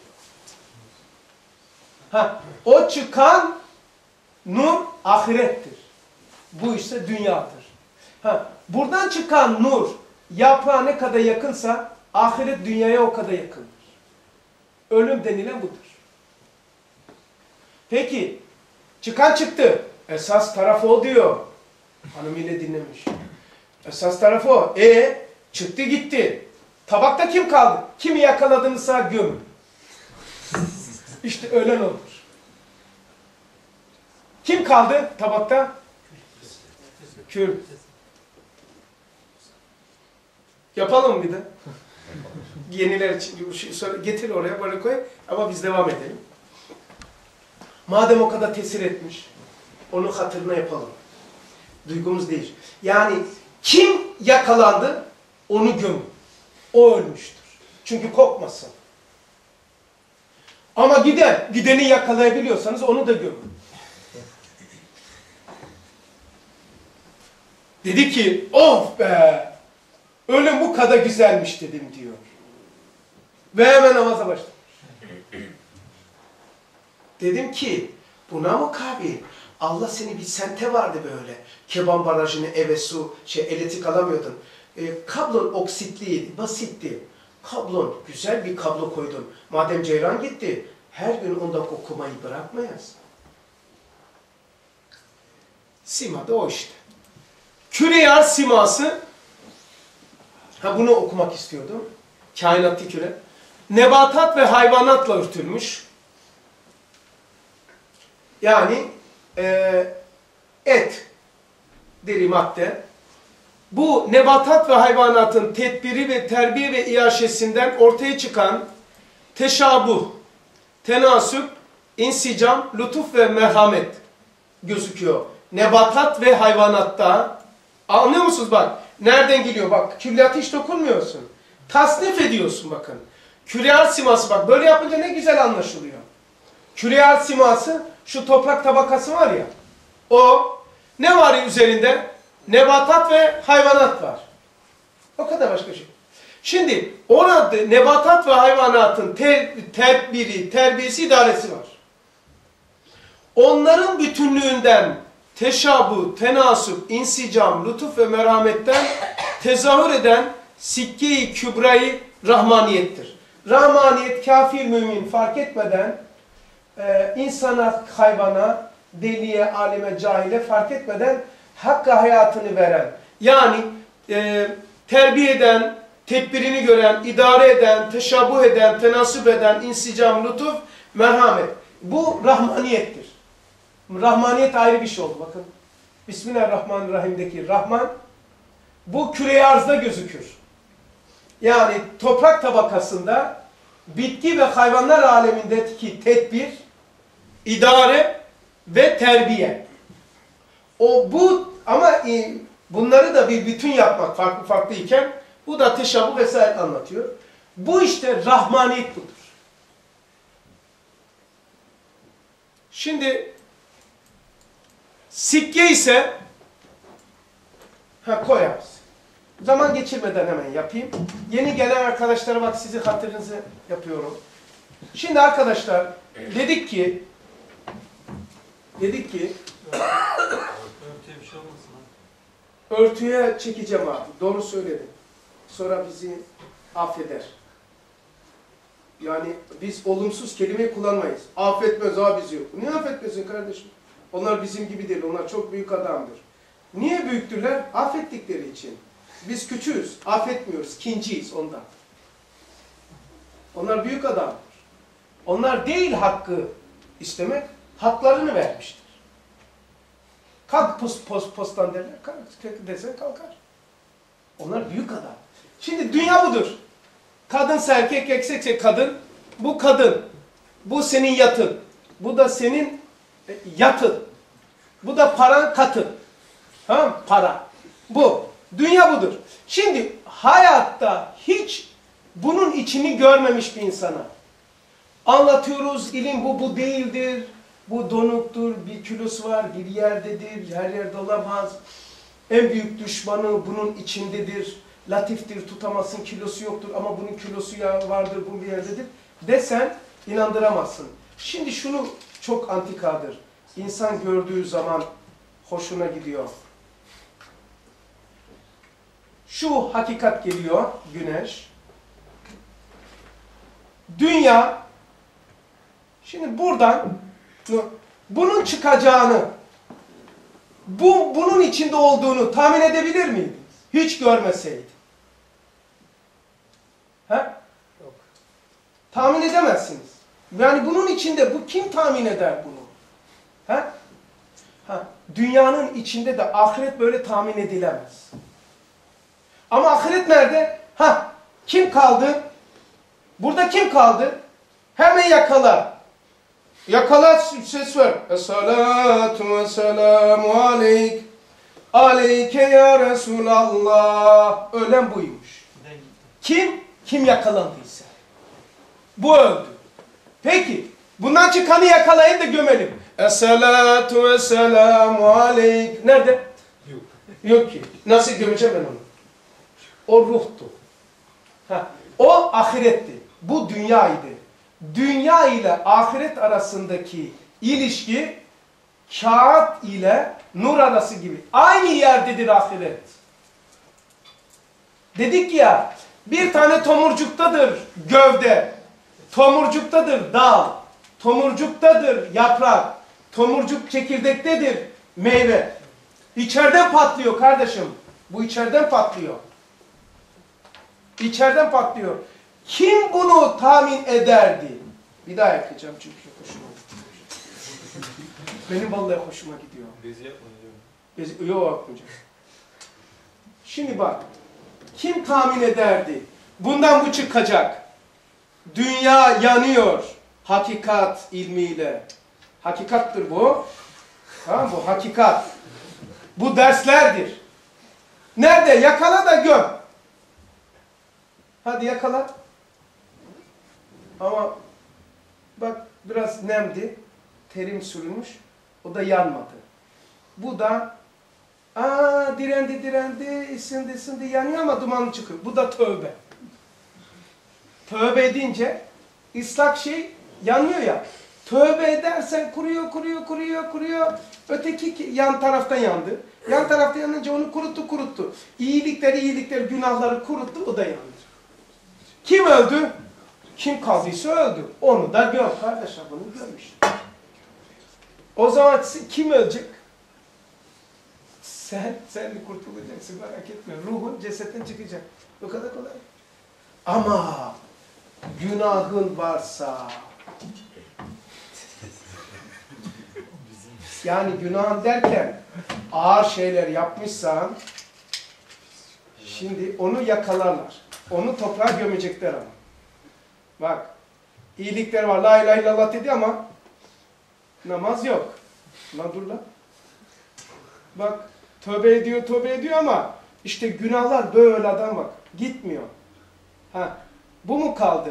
Ha, o çıkan nur ahirettir. Bu ise dünyadır. Ha, buradan çıkan nur yaprağa ne kadar yakınsa ahiret dünyaya o kadar yakındır. Ölüm denilen budur. Peki çıkan çıktı. Esas tarafı o diyor. Hanım yine dinlemiş. Esas tarafı o. E çıktı gitti. Tabakta kim kaldı? Kimi yakaladınızsa gömün. İşte ölen olur. Kim kaldı tabakta? Kül. Yapalım mı bir de? Yeniler için sonra getir oraya böyle koy ama biz devam edelim. Madem o kadar tesir etmiş, onun hatırına yapalım. Duygumuz değil. Yani kim yakalandı, onu gömün. O ölmüştür. Çünkü korkmasın. Ama giden, gideni yakalayabiliyorsanız onu da gömün. Dedi ki, of be, ölüm bu kadar güzelmiş dedim diyor. Ve hemen namaza başlamış. Dedim ki, buna mukabil Allah seni bir sente vardı böyle. Keban barajını eve su, şey elektrik alamıyordun. E, kablon oksitliydi, basitti. Kablon, güzel bir kablo koydun. Madem ceyran gitti, her gün onda okumayı bırakmayız. Sima da o işte. Küre-i siması, ha bunu okumak istiyordum. Kainatlı küre. Nebatat ve hayvanatla örtülmüş. Yani e, et, deri madde. Bu nebatat ve hayvanatın tedbiri ve terbiye ve iaşesinden ortaya çıkan teşabuh, tenasüp, insicam, lütuf ve merhamet gözüküyor. Nebatat ve hayvanatta. Anlıyor musunuz bak? Nereden geliyor bak? Külliyatı hiç dokunmuyorsun. Tasnif ediyorsun bakın. Küre-i siması bak böyle yapınca ne güzel anlaşılıyor. Küre-i siması şu toprak tabakası var ya. O ne var üzerinde? Nebatat ve hayvanat var. O kadar başka şey. Şimdi orada nebatat ve hayvanatın ter, tedbiri, terbiyesi, idaresi var. Onların bütünlüğünden teşabu, tenasüp, insicam, lütuf ve merhametten tezahür eden sikke-i kübra-i rahmaniyettir. Rahmaniyet kafir mümin fark etmeden e, insana, hayvana, deliye, alime, cahile fark etmeden hakka hayatını veren, yani e, terbiye eden, tedbirini gören, idare eden, teşabuh eden, tenasüp eden, insicam, lütuf, merhamet. Bu rahmaniyettir. Rahmaniyet ayrı bir şey oldu bakın. Bismillahirrahmanirrahim'deki Rahman, bu küre-i arzda gözükür. Yani toprak tabakasında bitki ve hayvanlar alemindeki tedbir, idare ve terbiye. O bu ama e, bunları da bir bütün yapmak farklı farklı iken bu da teşabuh vesaire anlatıyor. Bu işte rahmaniyet budur. Şimdi sikke ise ha koyarız. Zaman geçirmeden hemen yapayım. Yeni gelen arkadaşlara bak sizi hatırınızı yapıyorum. Şimdi arkadaşlar dedik ki dedik ki Örtüye bir şey olmasın ha. örtüye çekeceğim abi. Doğru söyledim. Sonra bizi affeder. Yani biz olumsuz kelimeyi kullanmayız. Affetmez abi bizi yok. Niye affetmesin kardeşim? Onlar bizim gibi değil. Onlar çok büyük adamdır. Niye büyüktürler? Affettikleri için. Biz küçüğüz. Affetmiyoruz. Kinciyiz ondan. Onlar büyük adamdır. Onlar değil hakkı istemek, haklarını vermiştir. Kalk post, post, posttan derler, kalk desen kalkar. Onlar büyük adam. Şimdi dünya budur. Kadınsa erkek, erkekse kadın. Bu kadın. Bu senin yatın. Bu da senin yatın. Bu da paran katın. Tamam, para. Bu. Dünya budur. Şimdi hayatta hiç bunun içini görmemiş bir insana anlatıyoruz, ilim bu, bu değildir. Bu donuktur, bir kilosu var, bir yerdedir, her yerde olamaz. En büyük düşmanı bunun içindedir. Latiftir, tutamazsın, kilosu yoktur ama bunun kilosu ya vardır, bu bir yerdedir. Desen inandıramazsın. Şimdi şunu çok antikadır. İnsan gördüğü zaman hoşuna gidiyor. Şu hakikat geliyor, güneş. Dünya, şimdi buradan bunun çıkacağını, bu bunun içinde olduğunu tahmin edebilir miydiniz? Hiç görmeseydi. He? Yok. Tahmin edemezsiniz. Yani bunun içinde, bu kim tahmin eder bunu? He? Ha, dünyanın içinde de ahiret böyle tahmin edilemez. Ama ahiret nerede? Ha, kim kaldı? Burada kim kaldı? Hemen yakala. Yakala, ses ver. Esselatu ve selamu aleyk. Aleyke ya Resulallah. Ölen buymuş. Kim? Kim yakalandıysa. Bu öldü. Peki, bundan çıkanı yakalayın da gömelim. Esselatu ve selamu aleyk. Nerede? Yok. Yok ki. Nasıl gömeceğim ben onu? O ruhtu. Ha, o ahiretti. Bu dünyaydı. Dünya ile ahiret arasındaki ilişki kağıt ile nur arası gibi. Aynı yerdedir ahiret. Dedik ya, bir tane tomurcuktadır gövde, tomurcuktadır dal, tomurcuktadır yaprak, tomurcuk çekirdektedir meyve. İçeriden patlıyor kardeşim. Bu içeriden patlıyor. İçeriden patlıyor. Kim bunu tahmin ederdi? Bir daha yakacağım çünkü hoşuma gidiyor. Benim vallahi hoşuma gidiyor. Bezi yapmayın diyorum. Biz, yok yapmayacağım. Şimdi bak. Kim tahmin ederdi? Bundan bu çıkacak. Dünya yanıyor. Hakikat ilmiyle. Hakikattır bu. Tamam, bu hakikat. Bu derslerdir. Nerede? Yakala da göm. Hadi yakala. Ama bak biraz nemdi. Terim sürülmüş. O da yanmadı. Bu da aa direndi direndi, ısındı ısındı yanıyor ama dumanı çıkıyor. Bu da tövbe. Tövbe edince ıslak şey yanıyor ya. Tövbe edersen kuruyor, kuruyor, kuruyor, kuruyor. Öteki yan taraftan yandı. Yan tarafta yanınca onu kuruttu, kuruttu. İyilikleri, iyilikleri, günahları kuruttu, o da yandı. Kim öldü? Kim kaldıysa öldü. Onu da gör. Kardeşler bunu görmüş. O zaman kim ölecek? Sen, sen de kurtulacaksın, merak etme. Ruhun cesetten çıkacak. O kadar kolay. Ama günahın varsa, yani günah derken ağır şeyler yapmışsan, şimdi onu yakalarlar. Onu toprağa gömecekler ama. Bak, iyilikler var. La ilahe illallah dedi ama namaz yok. Lan dur lan. Bak, tövbe ediyor, tövbe ediyor ama işte günahlar böyle adam bak. Gitmiyor. Ha, bu mu kaldı?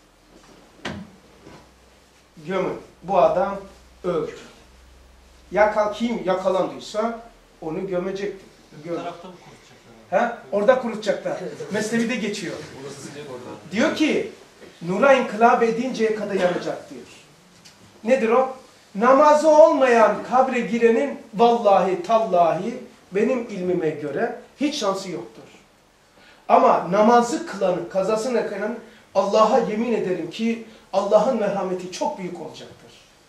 Gömün. Bu adam öldü. Yakal, kim yakalandıysa onu gömecektir. Bir Göm. tarafta mı kurutacaklar? Ha? Orada kurutacaklar. Mesnevi'de geçiyor. Orası sıcak orada. Diyor ki, nura inkılap edinceye kadar yanacak diyor. Nedir o? Namazı olmayan kabre girenin vallahi tallahi benim ilmime göre hiç şansı yoktur. Ama namazı kılanın, kazasını kılanın Allah'a yemin ederim ki Allah'ın merhameti çok büyük olacaktır.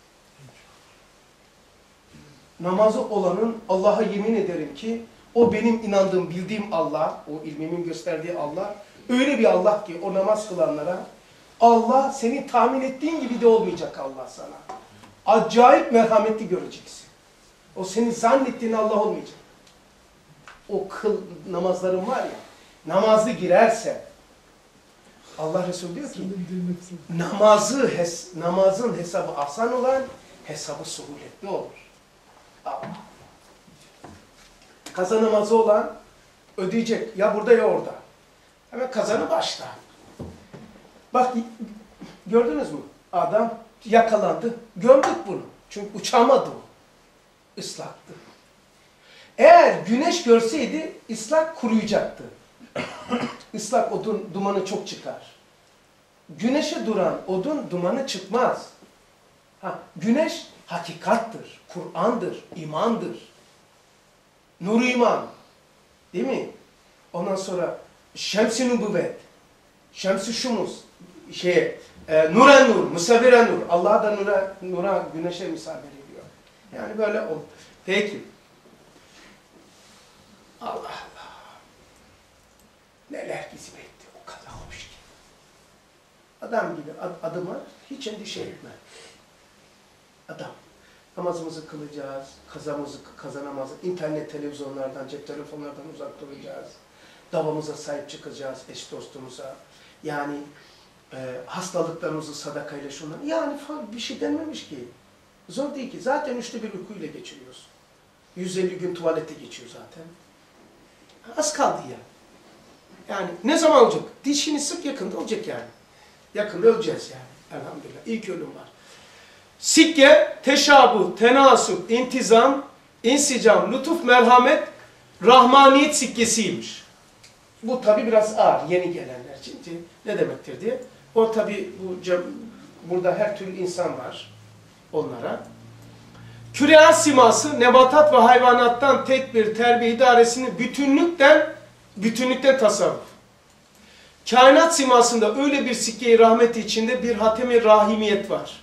Namazı olanın Allah'a yemin ederim ki o benim inandığım, bildiğim Allah, o ilmimin gösterdiği Allah, öyle bir Allah ki o namaz kılanlara Allah senin tahmin ettiğin gibi de olmayacak Allah sana. Acayip merhametli göreceksin. O senin zannettiğin Allah olmayacak. O kıl namazların var ya, namazlı girerse Allah Resulü diyor ki namazı hes namazın hesabı asan olan hesabı suhuletli olur. Allah. Kaza namazı olan ödeyecek. Ya burada ya orada. Hemen kazanı başta. Bak gördünüz mü? Adam yakalandı. Gömdük bunu. Çünkü uçamadı o. Islaktı. Eğer güneş görseydi ıslak kuruyacaktı. Islak odun dumanı çok çıkar. Güneşe duran odun dumanı çıkmaz. Ha, güneş hakikattır, Kur'an'dır, imandır. Nur iman. Değil mi? Ondan sonra şems-i nübüvvet, şems-i şumus, şey, e, nuren nur, musavviren nur. Allah da nura, nura, güneşe misafir ediyor. Yani böyle oldu. Peki. Allah Allah. Neler bizi bekliyor. O kadar hoş ki. Adam gibi ad, adıma hiç endişe etme. Adam. Namazımızı kılacağız, kazamızı kazanamaz, internet, televizyonlardan, cep telefonlardan uzak duracağız. Davamıza sahip çıkacağız, eş dostumuza. Yani e, hastalıklarımızı sadakayla şundan. Yani bir şey denmemiş ki. Zor değil ki. Zaten üçte bir uykuyla geçiriyoruz. yüz elli gün tuvalette geçiyor zaten. Az kaldı ya. Yani ne zaman olacak? Dişini sık, yakında olacak yani. Yakında öleceğiz yani. Elhamdülillah. İlk ölüm var. Sikke, teşabuh, tenasup, intizam, insicam, lütuf, merhamet, rahmaniyet sikkesiymiş. Bu tabi biraz ağır, yeni gelenler için ne demektir diye. O tabi bu, burada her türlü insan var onlara. Küreyan siması, nebatat ve hayvanattan tedbir, terbiye idaresini bütünlükten, bütünlükten tasarruf. Kainat simasında öyle bir sikke-i rahmeti içinde bir hatem-i rahimiyet var.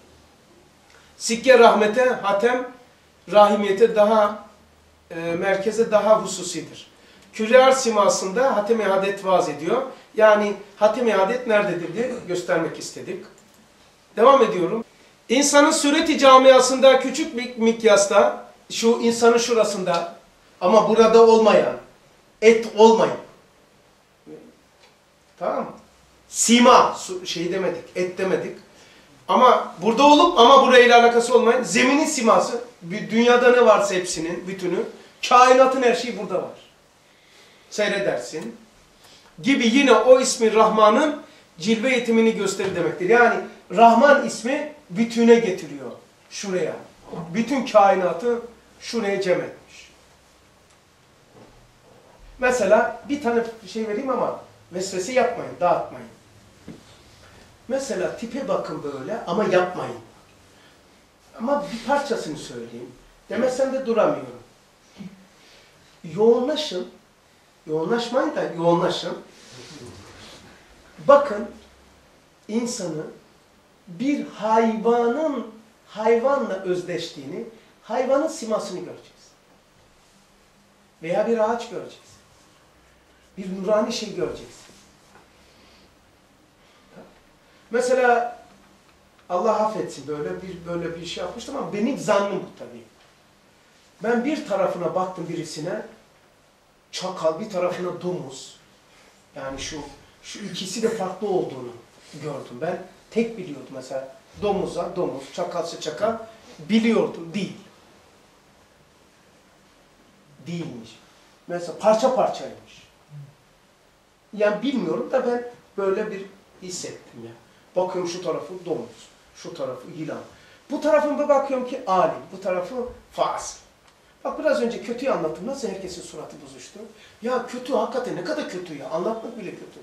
Sikke rahmete, hatem rahimiyete daha e, merkeze daha hususidir. Küre simasında hatem-i hadet vaaz ediyor. Yani hatem-i hadet nerededir diye göstermek istedik. Devam ediyorum. İnsanın sureti camiasında küçük bir mikyasta, şu insanın şurasında ama burada olmayan, et olmayan. Tamam mı? Sima, şey demedik, et demedik. Ama burada olup ama burayla alakası olmayan zeminin siması, dünyada ne varsa hepsinin, bütünü, kainatın her şeyi burada var. Seyredersin. Gibi yine o ismi Rahman'ın cilve yetimini gösterir demektir. Yani Rahman ismi bütüne getiriyor. Şuraya. Bütün kainatı şuraya cem etmiş. Mesela bir tane şey vereyim ama vesvese yapmayın, dağıtmayın. Mesela tipe bakın böyle ama yapmayın. Ama bir parçasını söyleyeyim. Demezsem de duramıyorum. Yoğunlaşın. Yoğunlaşmayın da yoğunlaşın. Bakın insanı bir hayvanın hayvanla özdeştiğini, hayvanın simasını göreceğiz. Veya bir ağaç göreceğiz. Bir nurani şey göreceğiz. Mesela Allah affetsin böyle bir böyle bir şey yapmıştım ama benim zannım bu tabii. Ben bir tarafına baktım birisine çakal, bir tarafına domuz. Yani şu şu ikisi de farklı olduğunu gördüm. Ben tek biliyordum mesela domuza domuz, çakalsa çakal biliyordum. Değil. Değilmiş. Mesela parça parçaymış. Yani bilmiyorum da ben böyle bir hissettim ya. Bakıyorum şu tarafı domuz, şu tarafı yılan. Bu tarafında bakıyorum ki alim, bu tarafı fasıl. Bak biraz önce kötüyü anlattım. Nasıl herkesin suratı bozuştu? Ya kötü hakikaten ne kadar kötü ya. Anlatmak bile kötü.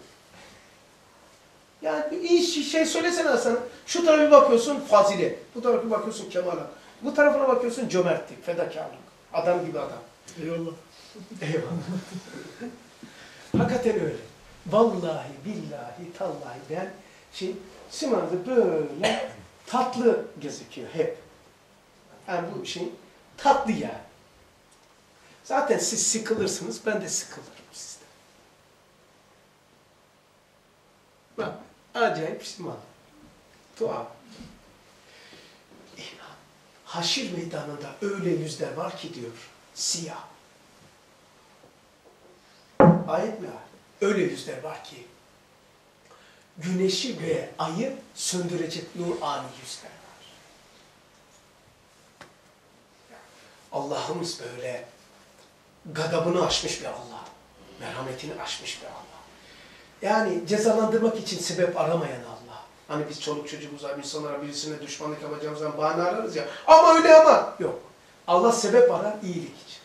Yani iyi şey söylesene sana. Şu tarafa bakıyorsun fazilet. Bu tarafa bakıyorsun kemalat. Bu tarafına bakıyorsun cömertlik, fedakarlık. Adam gibi adam. Eyvallah. Eyvallah. Hakikaten öyle. Vallahi, billahi, tallahi ben şey, simanda böyle tatlı gözüküyor hep. Yani bu şey tatlı ya. Zaten siz sıkılırsınız, ben de sıkılırım sizden. Bak, acayip siman. Tuhaf. İnan, haşir meydanında öyle yüzler var ki diyor, siyah. Ayet mi var? Öyle yüzler var ki, güneşi ve ayı söndürecek nurani yüzler var. Allah'ımız böyle gadabını aşmış bir Allah. Merhametini aşmış bir Allah. Yani cezalandırmak için sebep aramayan Allah. Hani biz çoluk çocuğumuza, insanlara birisine düşmanlık yapacağımızdan bahane ararız ya. Ama öyle ama. Yok. Allah sebep arar iyilik için.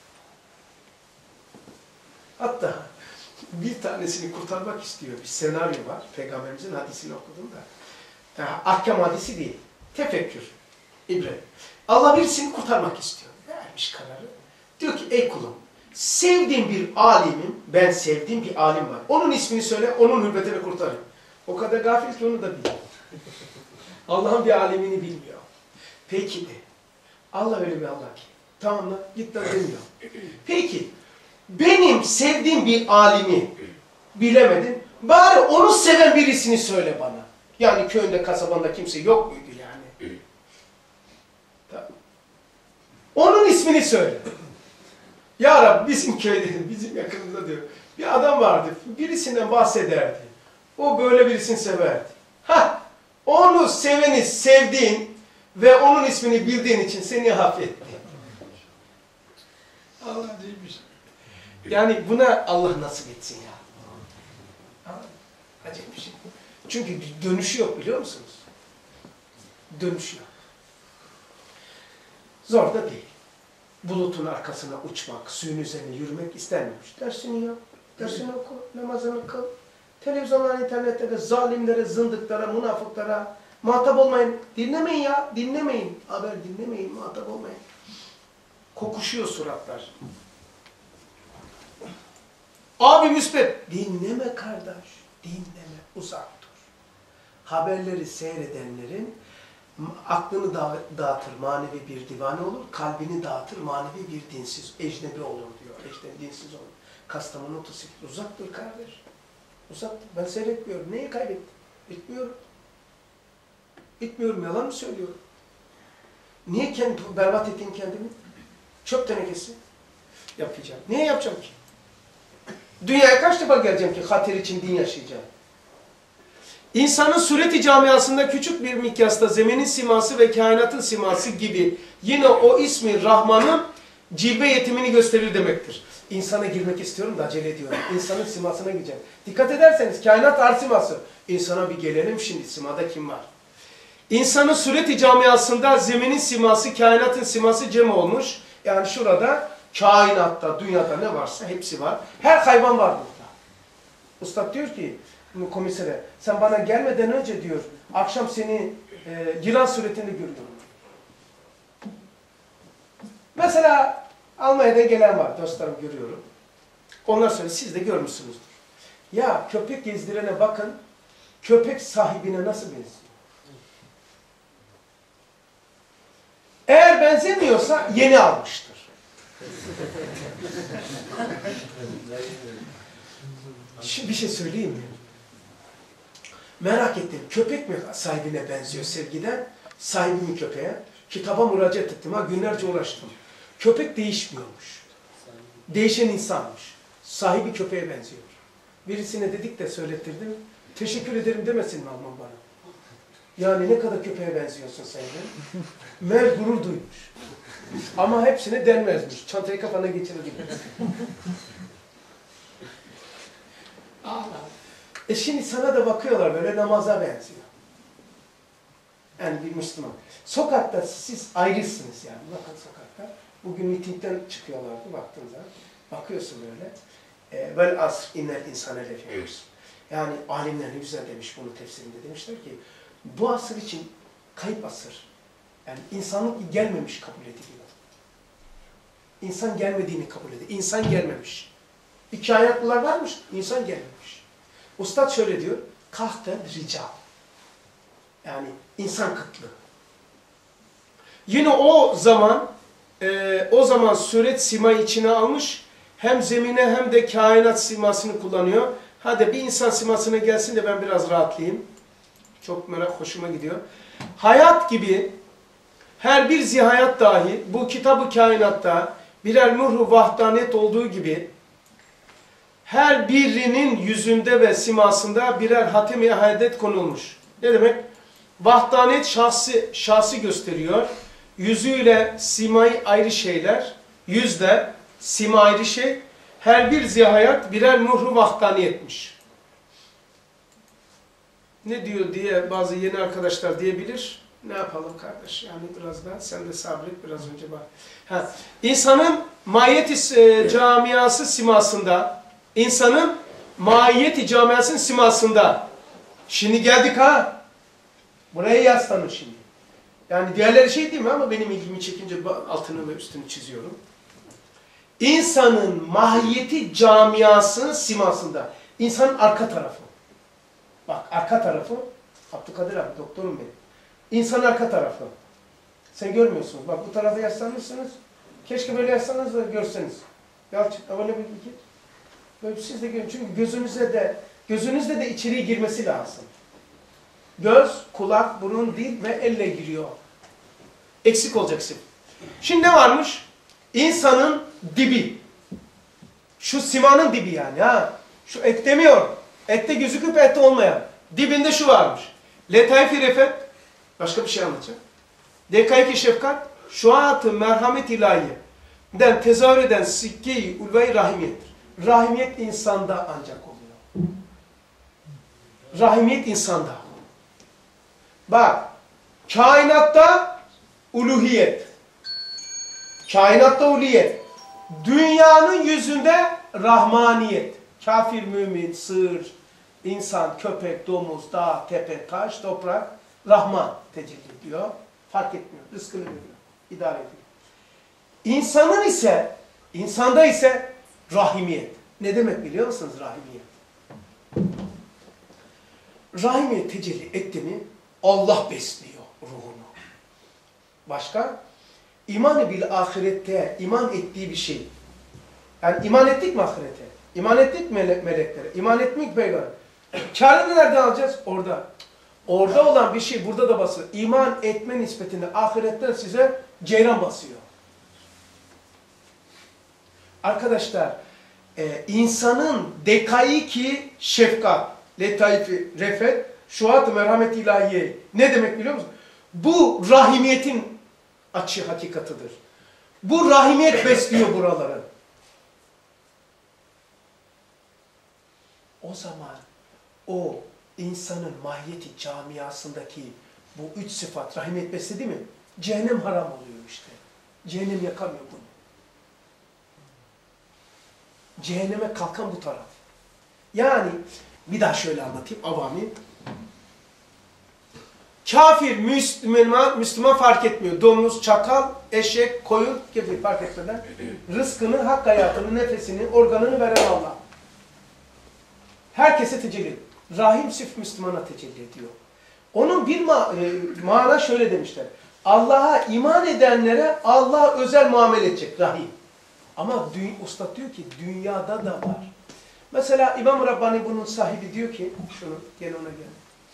Hatta bir tanesini kurtarmak istiyor. Bir senaryo var. Peygamberimizin hadisini okudum da. Yani ahkam hadisi değil. Tefekkür. İbret. Allah birisini kurtarmak istiyor. Vermiş kararı. Diyor ki ey kulum, sevdiğim bir alimim, ben sevdiğim bir alim var. Onun ismini söyle, onun hürmetini kurtarayım. O kadar gafil ki onu da biliyor. Allah'ın bir alimini bilmiyor. Peki de. Allah öyle bir Allah ki. Tamam mı? Git de demiyor. Peki. Benim sevdiğim bir alimi bilemedin. Bari onu seven birisini söyle bana. Yani köyünde, kasabanda kimse yok muydu yani? Tamam. Onun ismini söyle. Ya Rabbi bizim köyde, bizim yakınımızda diyor. Bir adam vardı. Birisinden bahsederdi. O böyle birisini severdi. Hah! Onu seveni sevdiğin ve onun ismini bildiğin için seni affetti. Allah değilmiş. Yani buna Allah nasip etsin ya. Acayip bir şey. Çünkü dönüşü yok biliyor musunuz? Dönüşü yok. Zor da değil. Bulutun arkasına uçmak, suyun üzerine yürümek istenmemiş. Dersini yap, dersini oku, namazını kıl. Televizyonlar, internetlerde zalimlere, zındıklara, münafıklara muhatap olmayın. Dinlemeyin ya, dinlemeyin. Haber dinlemeyin, muhatap olmayın. Kokuşuyor suratlar. Abi müspet. Dinleme kardeş. dinleme, uzak dur. Haberleri seyredenlerin aklını da dağıtır, manevi bir divane olur, kalbini dağıtır, manevi bir dinsiz, ecnebi olur diyor. Ecnebi dinsiz olur. Kastamonu otosiklet, uzak dur kardeş. Uzak dur. Ben seyretmiyorum. Neyi kaybettim? Bitmiyorum. Bitmiyorum. Yalan mı söylüyorum? Niye kendi, berbat ettin kendimi? Çöp tenekesi yapacağım. Niye yapacağım ki? Dünyaya kaç defa geleceğim ki hatır için din yaşayacağım? İnsanın sureti camiasında küçük bir mikyasta zeminin siması ve kainatın siması gibi yine o ismi Rahman'ın cilve yetimini gösterir demektir. İnsana girmek istiyorum da acele ediyorum. İnsanın simasına gireceğim. Dikkat ederseniz kainat ar siması. İnsana bir gelelim şimdi. Simada kim var? İnsanın sureti camiasında zeminin siması, kainatın siması cem olmuş. Yani şurada kainatta, dünyada ne varsa hepsi var. Her hayvan var burada. Ustad diyor ki komisere, sen bana gelmeden önce diyor, akşam seni e, yılan suretinde görüyorum. Mesela Almanya'dan gelen var, dostlarım görüyorum. Onlar söylüyor, siz de görmüşsünüzdür. Ya köpek gezdirene bakın, köpek sahibine nasıl benziyor? Eğer benzemiyorsa yeni almıştır. Şimdi bir şey söyleyeyim mi? Merak ettim, köpek mi sahibine benziyor sevgiden, sahibi mi köpeğe? Kitaba müracaat ettim, ha günlerce uğraştım. Köpek değişmiyormuş. Değişen insanmış. Sahibi köpeğe benziyor. Birisine dedik de söylettirdim. Teşekkür ederim demesin mi Alman bana? Yani ne kadar köpeğe benziyorsun sen de? Mer gurur duymuş. Ama hepsine denmezmiş. Çantayı kafana geçirir gibi. Allah. E şimdi sana da bakıyorlar böyle namaza benziyor. Yani bir Müslüman. Sokakta siz ayrısınız yani. Bakın sokakta. Bugün mitingden çıkıyorlardı baktığınızda. Bakıyorsun böyle. E, Vel asr innel insane lefî husr. Yani alimler ne güzel demiş bunu tefsirinde. Demişler ki bu asır için kayıp asır. Yani insanlık gelmemiş kabul ediliyor. İnsan gelmediğini kabul ediyor. İnsan gelmemiş. İki ayaklılar varmış, insan gelmemiş. Ustad şöyle diyor, kahten rical. Yani insan kıtlığı. Yine o zaman, e, o zaman suret sima içine almış, hem zemine hem de kainat simasını kullanıyor. Hadi bir insan simasına gelsin de ben biraz rahatlayayım. Çok merak, hoşuma gidiyor. Hayat gibi, her bir zihayat dahi bu kitab-ı kainatta birer nur-u vahdaniyet olduğu gibi her birinin yüzünde ve simasında birer hatem-i ahidet konulmuş. Ne demek? Vahdaniyet şahsı, şahsı gösteriyor. Yüzüyle simayı ayrı şeyler. Yüzde sima ayrı şey. Her bir zihayat birer nur-u vahdaniyetmiş. Ne diyor diye bazı yeni arkadaşlar diyebilir. Ne yapalım kardeş? Yani biraz daha sen de sabret biraz önce bak. Ha. İnsanın mahiyeti e, camiası simasında, insanın mahiyeti camiasının simasında. Şimdi geldik ha. Buraya yaslanın şimdi. Yani diğerleri şey değil mi ama benim ilgimi çekince altını ve üstünü çiziyorum. İnsanın mahiyeti camiasının simasında. İnsanın arka tarafı. Bak arka tarafı. Abdülkadir abi doktorum benim. İnsanın arka tarafı. Sen görmüyorsunuz. Bak bu tarafa yaslanmışsınız. Keşke böyle yaslanırsanız da görseniz. Yalçın, öyle bir iki. Böyle siz de görün. Çünkü gözünüzde de gözünüzde de içeriye girmesi lazım. Göz, kulak, burun, dil ve elle giriyor. Eksik olacaksın. Şimdi ne varmış? İnsanın dibi. Şu simanın dibi yani ha. Şu et demiyor. Ette gözüküp ette olmayan. Dibinde şu varmış. Letaif-i refet. Başka bir şey anlatacağım. Dekayki şefkat. Şuat-ı merhamet ilahiye'den tezahür eden sikke-i ulve-i rahimiyettir. Rahimiyet insanda ancak oluyor. Rahimiyet insanda. Bak. Kainatta uluhiyet. Kainatta uluhiyet. Dünyanın yüzünde rahmaniyet. Kafir, mümin, sığır, insan, köpek, domuz, dağ, tepe, taş, toprak, Rahman tecelli ediyor. Fark etmiyor. Rızkını veriyor. İdare ediyor. İnsanın ise, insanda ise rahimiyet. Ne demek biliyor musunuz rahimiyet? rahime tecelli etti mi Allah besliyor ruhunu. Başka? İman-ı bil ahirette iman ettiği bir şey. Yani iman ettik mi ahirete? İman ettik mi meleklere? İman ettik mi peygamber? Kârını nereden alacağız? Orada. Orada olan bir şey burada da basıyor. İman etme nispetinde ahiretten size ceyran basıyor. Arkadaşlar, e, insanın dekaiki şefkat, letaifi, refet, şuat-ı merhamet ilahiye ne demek biliyor musun? Bu rahimiyetin açı hakikatıdır. Bu rahimiyet besliyor buraları. O zaman o insanın mahiyeti camiasındaki bu üç sıfat rahimiyet besledi mi? Cehennem haram oluyor işte. Cehennem yakamıyor bunu. Cehenneme kalkan bu taraf. Yani bir daha şöyle anlatayım avami. Kafir, Müslüman, Müslüman fark etmiyor. Domuz, çakal, eşek, koyun gibi fark etmeden rızkını, hak hayatını, nefesini, organını veren Allah. Herkese tecelli ediyor. Rahim sırf Müslümana tecelli ediyor. Onun bir ma e, mana şöyle demişler. Allah'a iman edenlere Allah özel muamele edecek. Rahim. Ama usta diyor ki dünyada da var. Mesela İmam Rabbani bunun sahibi diyor ki, şunu gel ona gel.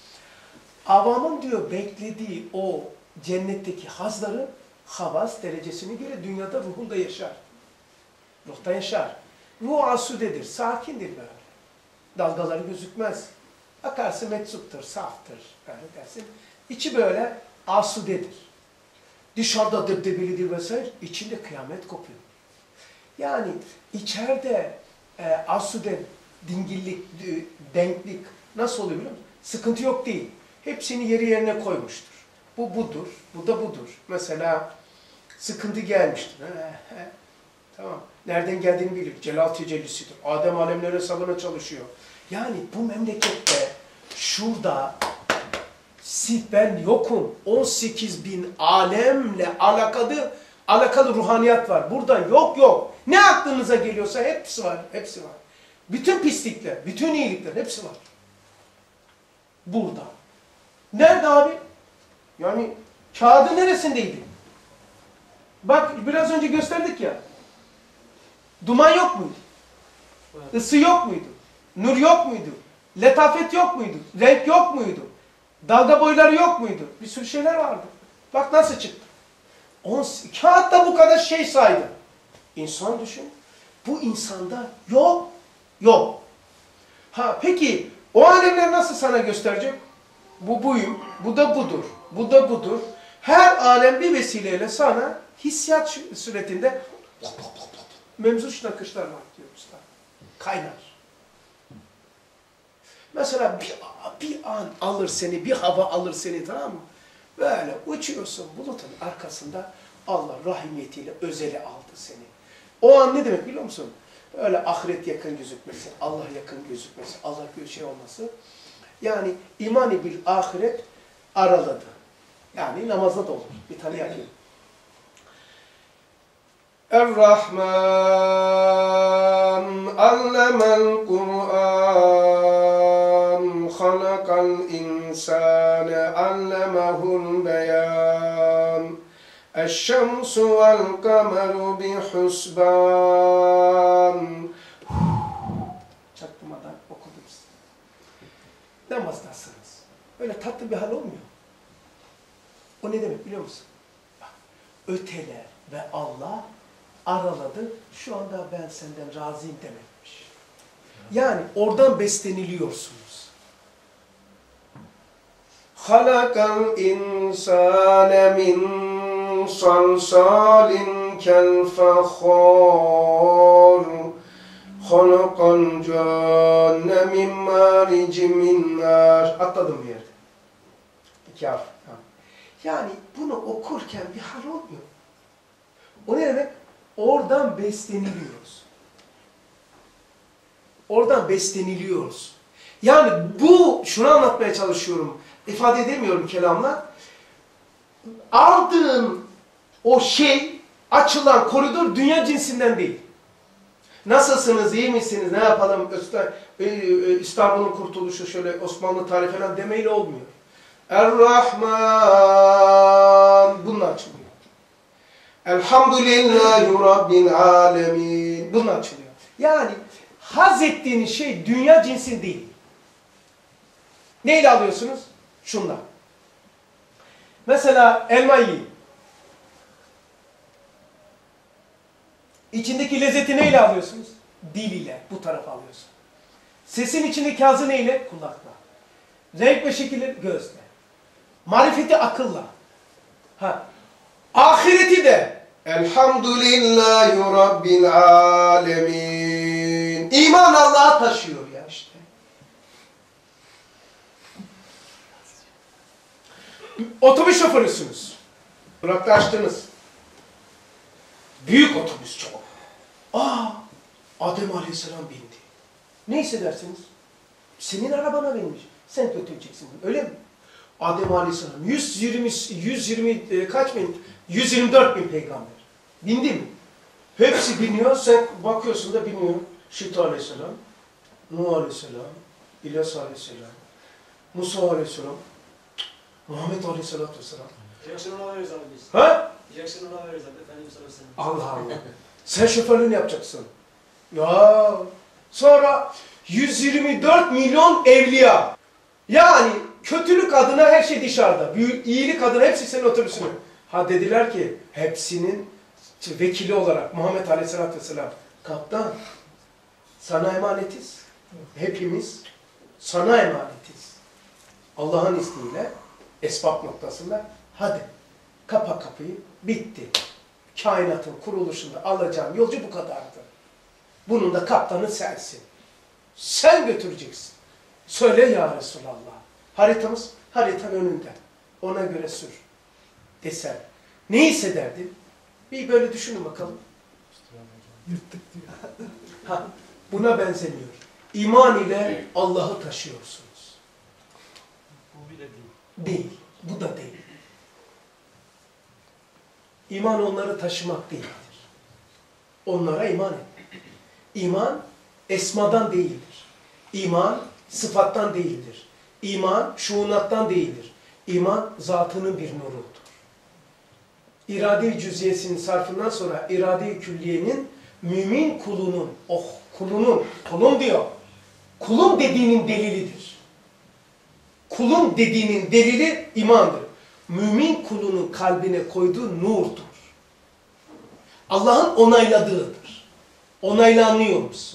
Avamın diyor beklediği o cennetteki hazları havas derecesine göre dünyada ruhunda yaşar. Ruhta yaşar. Ruh asudedir, sakindir böyle. Dalgaları gözükmez. Akarsı meczuptur, saftır. Böyle dersin. İçi böyle asudedir. Dışarıda debdebelidir vesaire, içinde kıyamet kopuyor. Yani içeride e, asude, dingillik, denklik nasıl oluyor biliyor musun? Sıkıntı yok değil. Hepsini yeri yerine koymuştur. Bu budur, bu da budur. Mesela sıkıntı gelmiştir. He, he. Tamam. Nereden geldiğini bilir. Celal tecellisidir. Adem alemler hesabına çalışıyor. Yani bu memlekette şurada ben yokum. on sekiz bin alemle alakalı alakalı ruhaniyat var. Burada yok yok. Ne aklınıza geliyorsa hepsi var. Hepsi var. Bütün pislikler, bütün iyilikler hepsi var. Burada. Nerede abi? Yani kağıdın neresindeydi? Bak biraz önce gösterdik ya. Duman yok muydu? Evet. Isı yok muydu? Nur yok muydu? Letafet yok muydu? Renk yok muydu? Dalga boyları yok muydu? Bir sürü şeyler vardı. Bak nasıl çıktı. On, kağıtta bu kadar şey saydı. İnsan düşün. Bu insanda yok. Yok. Ha peki o alemler nasıl sana gösterecek? Bu buyum, bu da budur, bu da budur. Her alem bir vesileyle sana hissiyat suretinde memzuş nakışlar var diyor usta. Kaynar. Mesela bir, bir an alır seni, bir hava alır seni, tamam mı? Böyle uçuyorsun bulutun arkasında Allah rahimiyetiyle özeli aldı seni. O an ne demek biliyor musun? Böyle ahiret yakın gözükmesi, Allah yakın gözükmesi, Allah bir şey olması. Yani imani bil ahiret araladı. Yani namazda da olur. Bir tane yapayım. Er-Rahman allemel Kur'an halakal insane allemehul beyan eş-şemsu vel kameru bihusban. Çaktırmadan okudum size. Namazdasınız. Öyle tatlı bir hal olmuyor. O ne demek biliyor musun? Bak, öteler ve Allah araladı. Şu anda ben senden razıyım demekmiş. Yani oradan besleniliyorsunuz. Halakal insane min salsalin kel fakhar halakal canne min marici min nar. Atladım bir yerde. İki harf. Yani bunu okurken bir hal olmuyor. O ne demek? Oradan besleniliyoruz. Oradan besleniliyoruz. Yani bu, şunu anlatmaya çalışıyorum. İfade edemiyorum kelamla. Aldığın o şey, açılan koridor dünya cinsinden değil. Nasılsınız, iyi misiniz, ne yapalım, Östa- e, e, İstanbul'un kurtuluşu şöyle Osmanlı tarihi falan demeyle olmuyor. Er-Rahman, bununla açılıyor. Elhamdülillahi Rabbil alemin, bununla açılıyor. Yani haz ettiğiniz şey dünya cinsi değil. Neyle alıyorsunuz? Şundan. Mesela elma yiyin. İçindeki lezzeti neyle alıyorsunuz? Dil ile, bu tarafa alıyorsun. Sesin içindeki hazı neyle? Kulakla. Renk ve şekilleri gözle. Marifeti akılla. Ha. Ahireti de Elhamdülillahi Rabbil alemin. İman Allah'a taşıyor ya işte. Otobüs şoförüsünüz. Durakta açtınız. Büyük otobüs çok. Aa, Adem Aleyhisselam bindi. Ne hissedersiniz? Senin arabana binmiş. Sen götüreceksin. Öyle mi? Adem Aleyhisselam yüz yirmi, yüz yirmi e, kaç bin? yüz yirmi dört bin peygamber. Bindi mi? Hepsi biniyor. Sen bakıyorsun da biniyor. Şit Aleyhisselam, Nuh Aleyhisselam, İlyas Aleyhisselam, Musa Aleyhisselam, Muhammed Aleyhisselatü Vesselam. Jackson ona veririz abi biz. Ha? Jackson ona veririz abi. Efendimiz sallallahu aleyhi ve sellem. Allah Allah. Sen şoförlüğünü yapacaksın. Ya sonra yüz yirmi dört milyon evliya. Yani kötülük adına her şey dışarıda. Büyük, iyilik adına hepsi senin otobüsünü. Ha dediler ki hepsinin vekili olarak Muhammed Aleyhisselatü Vesselam. Kaptan sana emanetiz. Hepimiz sana emanetiz. Allah'ın izniyle esbab noktasında hadi kapa kapıyı, bitti. Kainatın kuruluşunda alacağım yolcu bu kadardı. Bunun da kaptanı sensin. Sen götüreceksin. Söyle ya Resulallah. Haritamız haritanın önünde. Ona göre sür. Desen. Ne hissederdin? Bir böyle düşünün bakalım. Yırttık diyor. Ha, buna benzemiyor. İman ile Allah'ı taşıyorsunuz. Bu bile değil. Değil. Bu da değil. İman onları taşımak değildir. Onlara iman etmek. İman esmadan değildir. İman sıfattan değildir. İman şuunattan değildir. İman zatının bir nurudur. İrade-i cüziyesinin sarfından sonra irade-i külliyenin mümin kulunun, oh kulunun, kulum diyor, kulum dediğinin delilidir. Kulum dediğinin delili imandır. Mümin kulunun kalbine koyduğu nurdur. Allah'ın onayladığıdır. Onaylanıyor musun?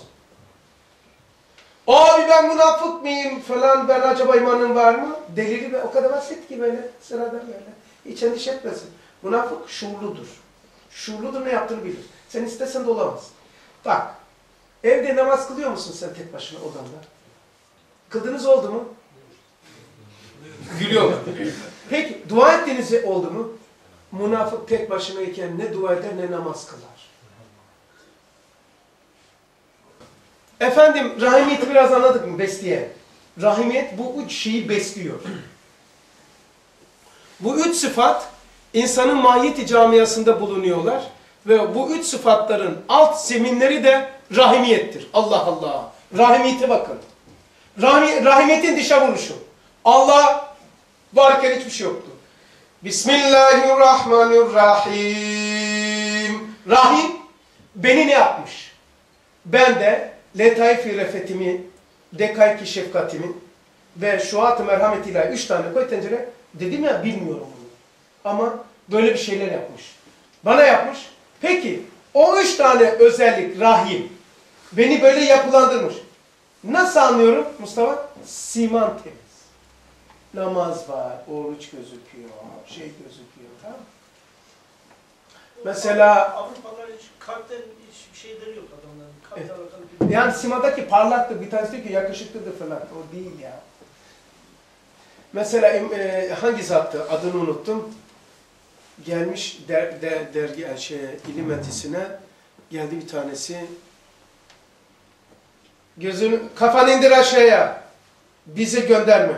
Abi ben münafık mıyım falan, ben acaba imanım var mı? Delili be, o kadar basit ki böyle, sıradan böyle. Hiç endişe etmesin. Münafık şuurludur. Şuurludur, ne yaptığını bilir. Sen istesen de olamazsın. Bak, evde namaz kılıyor musun sen tek başına odanda? Kıldınız oldu mu? Gülüyorlar. Peki, dua ettiğiniz oldu mu? Münafık tek başınayken ne dua eder ne namaz kılar. Efendim, rahimiyeti biraz anladık mı? Besleyen. Rahimiyet bu üç şeyi besliyor. Bu üç sıfat insanın mahiyeti camiasında bulunuyorlar ve bu üç sıfatların alt zeminleri de rahimiyettir. Allah Allah. Rahimiyete bakın. Rahmi, rahimiyetin dışa vuruşu. Allah varken hiçbir şey yoktu. Bismillahirrahmanirrahim. Rahim beni ne yapmış? Ben de letaif-i refetimi, dekayki şefkatimi ve şuat-ı merhametiyle üç tane koy tencere. Dedim ya, bilmiyorum bunu. Ama böyle bir şeyler yapmış. Bana yapmış. Peki o üç tane özellik rahim beni böyle yapılandırmış. Nasıl anlıyorum Mustafa? Siman temiz. Namaz var, oruç gözüküyor, şey gözüküyor. Tamam mı? Mesela Avrupalılar hiç kalpten hiçbir şeyleri yok adamların. Kalple Evet. alakalı bir... yani simadaki parlaklık, bir tanesi diyor ki yakışıklıdır falan. O değil ya. Mesela e, hangi zattı? Adını unuttum. Gelmiş der, der, dergi şey, ilim metisine geldi bir tanesi. Gözünü, kafanı indir aşağıya. Bizi gönderme.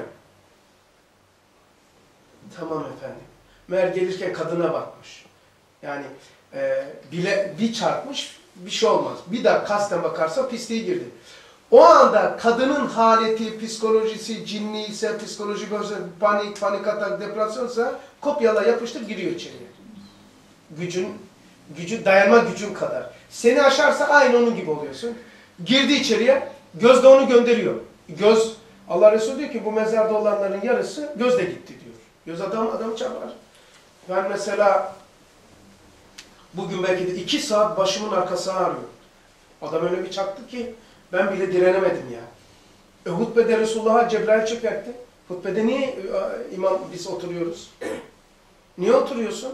Tamam efendim. Meğer gelirken kadına bakmış. Yani e, bile bir çarpmış, bir şey olmaz. Bir daha kasten bakarsa pisliğe girdi. O anda kadının haleti, psikolojisi, cinni ise, psikolojik olsa, panik, panik atak, depresyonsa kopyala yapıştır giriyor içeriye. Gücün, gücü, dayanma gücün kadar. Seni aşarsa aynı onun gibi oluyorsun. Girdi içeriye, göz de onu gönderiyor. Göz, Allah Resulü diyor ki bu mezarda olanların yarısı gözle gitti diyor. Göz adam, adam çarpar. Ben mesela bugün belki de iki saat başımın arkası ağrıyor. Adam öyle bir çaktı ki ben bile direnemedim ya. E, hutbede Resulullah'a Cebrail çökertti. Hutbede niye e, imam biz oturuyoruz? Niye oturuyorsun?